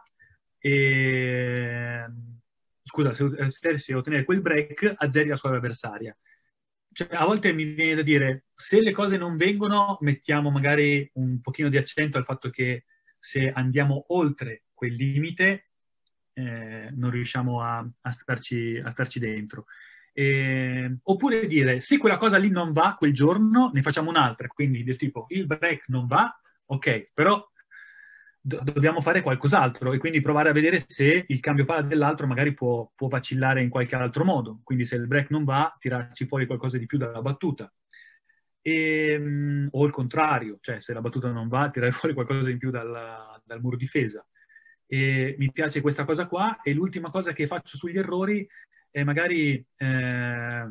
e, scusa, se, se riesci a ottenere quel break azzeri la squadra avversaria. Cioè, a volte mi viene da dire, se le cose non vengono, mettiamo magari un pochino di accento al fatto che se andiamo oltre quel limite, eh, non riusciamo a, a, starci, a starci dentro. E, oppure dire, se quella cosa lì non va quel giorno, ne facciamo un'altra. Quindi del tipo, il break non va, ok, però do- dobbiamo fare qualcos'altro e quindi provare a vedere se il cambio palla dell'altro magari può, può vacillare in qualche altro modo. Quindi se il break non va, tirarci fuori qualcosa di più dalla battuta. E, mh, o il contrario, cioè se la battuta non va, tirare fuori qualcosa in più dal, dal muro difesa. E mi piace questa cosa qua. E l'ultima cosa che faccio sugli errori è magari eh,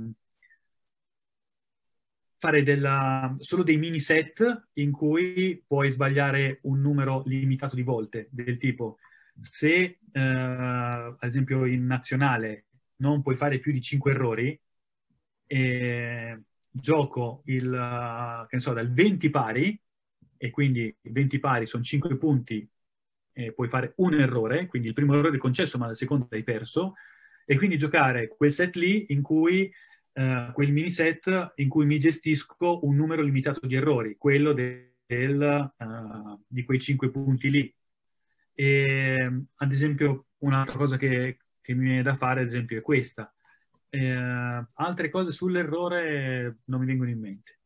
fare della, solo dei mini set in cui puoi sbagliare un numero limitato di volte, del tipo se eh, ad esempio in nazionale non puoi fare più di cinque errori, eh, gioco il, uh, che ne so, dal venti pari, e quindi venti pari sono cinque punti, e puoi fare un errore, quindi il primo errore è concesso, ma il secondo hai perso, e quindi giocare quel set lì in cui, uh, quel mini set in cui mi gestisco un numero limitato di errori, quello del, del, uh, di quei cinque punti lì. E, ad esempio, un'altra cosa che, che mi viene da fare, ad esempio, è questa. Eh, altre cose sull'errore non mi vengono in mente.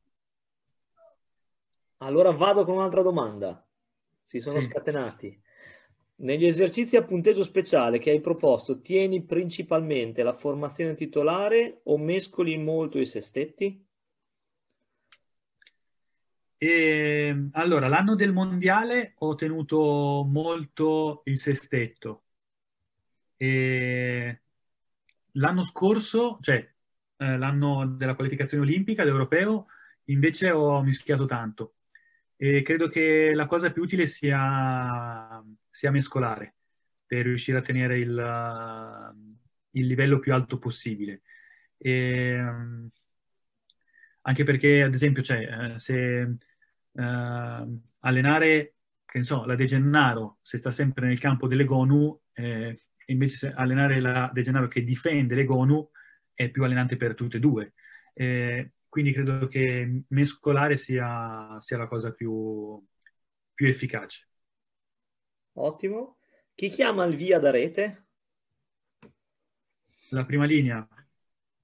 Allora vado con un'altra domanda. Si sono Sì. scatenati. Negli esercizi a punteggio speciale che hai proposto, tieni principalmente la formazione titolare o mescoli molto i sestetti? E, allora, l'anno del mondiale ho tenuto molto il sestetto. E l'anno scorso, cioè eh, l'anno della qualificazione olimpica, l'europeo, invece ho mischiato tanto. E credo che la cosa più utile sia, sia mescolare per riuscire a tenere il, il livello più alto possibile. E, anche perché, ad esempio, cioè, eh, se eh, allenare, che ne so, la De Gennaro, se sta sempre nel campo delle Gonu, eh, invece se allenare la De Gennaro che difende le Gonu è più allenante per tutte e due. Eh, quindi credo che mescolare sia, sia la cosa più, più efficace. Ottimo. Chi chiama il via da rete? La prima linea,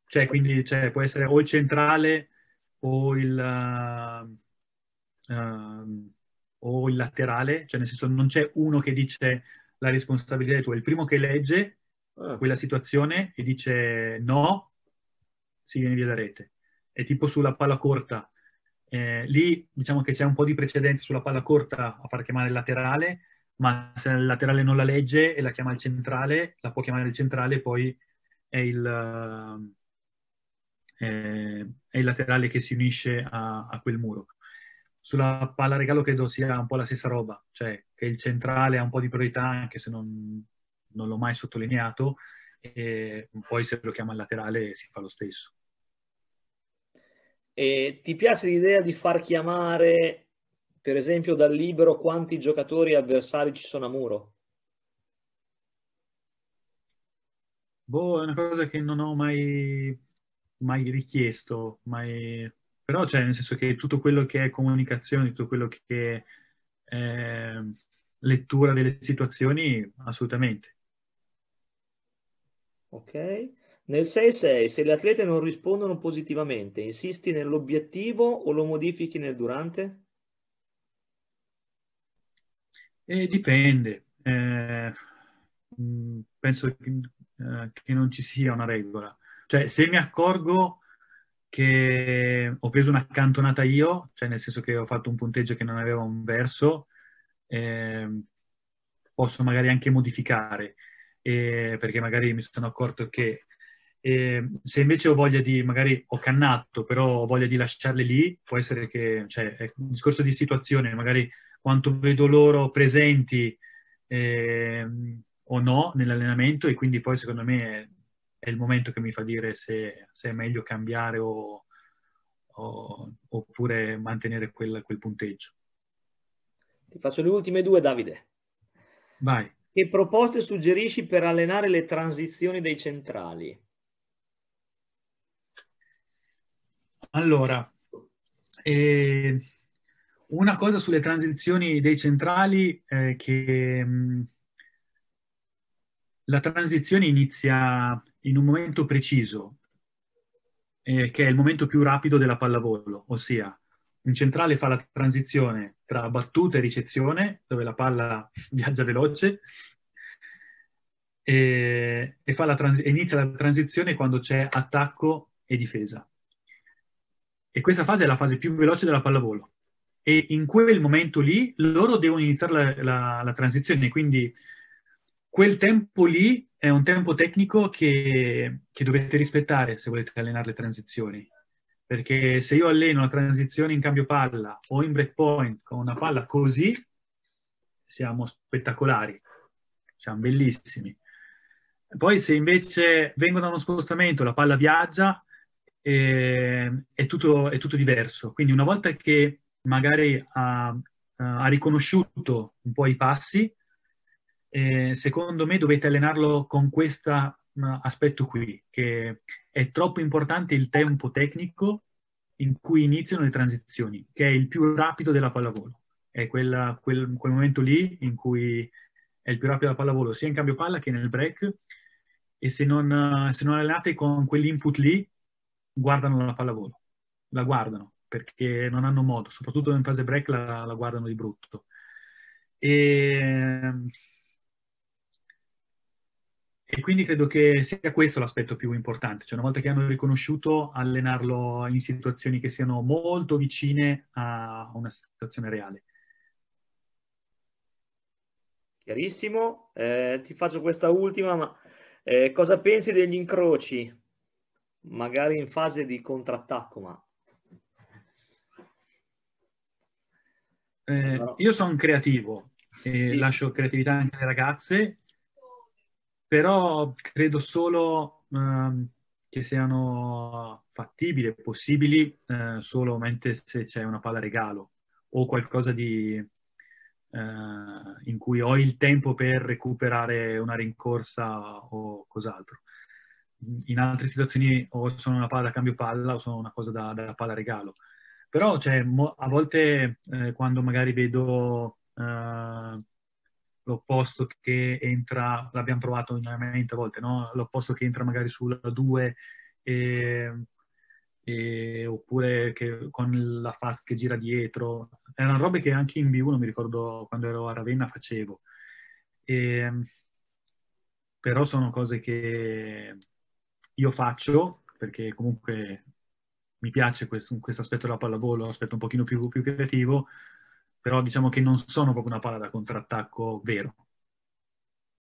Cioè, quindi cioè, può essere o il centrale o il, uh, uh, o il laterale, cioè nel senso non c'è uno che dice la responsabilità è tua, è il primo che legge Ah, quella situazione e dice no, si viene via da rete. È tipo sulla palla corta. Eh, lì diciamo che c'è un po' di precedenti sulla palla corta a far chiamare il laterale, ma se il laterale non la legge e la chiama il centrale, la può chiamare il centrale e poi è il, eh, è il laterale che si unisce a, a quel muro. Sulla palla regalo credo sia un po' la stessa roba, cioè che il centrale ha un po' di priorità, anche se non, non l'ho mai sottolineato, e poi se lo chiama il laterale si fa lo stesso. e ti piace l'idea di far chiamare, per esempio, dal libero quanti giocatori avversari ci sono a muro? Boh, è una cosa che non ho mai, mai richiesto, mai... però cioè, nel senso che tutto quello che è comunicazione, tutto quello che è eh, lettura delle situazioni, assolutamente. Ok? Nel sei sei, se le atlete non rispondono positivamente, insisti nell'obiettivo o lo modifichi nel durante? E dipende. Eh, mh, penso che, eh, che non ci sia una regola. Cioè, se mi accorgo che ho preso una cantonata io, cioè nel senso che ho fatto un punteggio che non aveva un verso, ehm, posso magari anche modificare, eh, perché magari mi sono accorto che eh, se invece ho voglia di, magari ho cannato, però ho voglia di lasciarle lì, può essere che, cioè, è un discorso di situazione, magari quanto vedo loro presenti ehm, o no nell'allenamento e quindi poi secondo me è, è il momento che mi fa dire se, se è meglio cambiare o, o- oppure mantenere quel, quel punteggio. Ti faccio le ultime due, Davide. Vai. Che proposte suggerisci per allenare le transizioni dei centrali? Allora, eh, una cosa sulle transizioni dei centrali è che mh, la transizione inizia in un momento preciso, eh, che è il momento più rapido della pallavolo, ossia un centrale fa la transizione tra battuta e ricezione, dove la palla viaggia veloce, e, e fa la trans- inizia la transizione quando c'è attacco e difesa. E questa fase è la fase più veloce della pallavolo. E in quel momento lì loro devono iniziare la, la- la transizione, quindi quel tempo lì è un tempo tecnico che, che dovete rispettare se volete allenare le transizioni. Perché se io alleno la transizione in cambio palla o in breakpoint con una palla così, siamo spettacolari, siamo bellissimi. Poi se invece vengo da uno spostamento, la palla viaggia, eh, è tutto, è tutto diverso. Quindi una volta che magari ha, ha riconosciuto un po' i passi, eh, secondo me dovete allenarlo con questo aspetto qui, che è troppo importante il tempo tecnico in cui iniziano le transizioni, che è il più rapido della pallavolo. È quella- quel, quel momento lì in cui è il più rapido della pallavolo, sia in cambio palla che nel break, e se non, se non allenate con quell'input lì, guardano la pallavolo, la guardano, perché non hanno modo, soprattutto in fase break la, la guardano di brutto. E, e quindi credo che sia questo l'aspetto più importante, cioè una volta che hanno riconosciuto, allenarlo in situazioni che siano molto vicine a una situazione reale. Chiarissimo. Eh, ti faccio questa ultima, ma eh, cosa pensi degli incroci? Magari in fase di contrattacco, ma... Eh, No. io sono creativo e Sì, lascio creatività anche alle ragazze, però credo solo ehm, che siano fattibili e possibili eh, solamente se c'è una palla regalo o qualcosa di, eh, in cui ho il tempo per recuperare una rincorsa o cos'altro. In altre situazioni o sono una palla da cambio palla o sono una cosa da, da palla regalo. Però cioè, mo- a volte eh, quando magari vedo eh, l'opposto che entra, l'abbiamo provato in allenamento a volte, no? L'opposto che entra magari sulla due e, e- oppure che, con la Fast che gira dietro. Erano robe che anche in B uno mi ricordo quando ero a Ravenna facevo. E, però sono cose che io faccio perché comunque mi piace questo, questo aspetto della pallavolo, l'aspetto un pochino più, più creativo, però diciamo che non sono proprio una palla da contrattacco vero.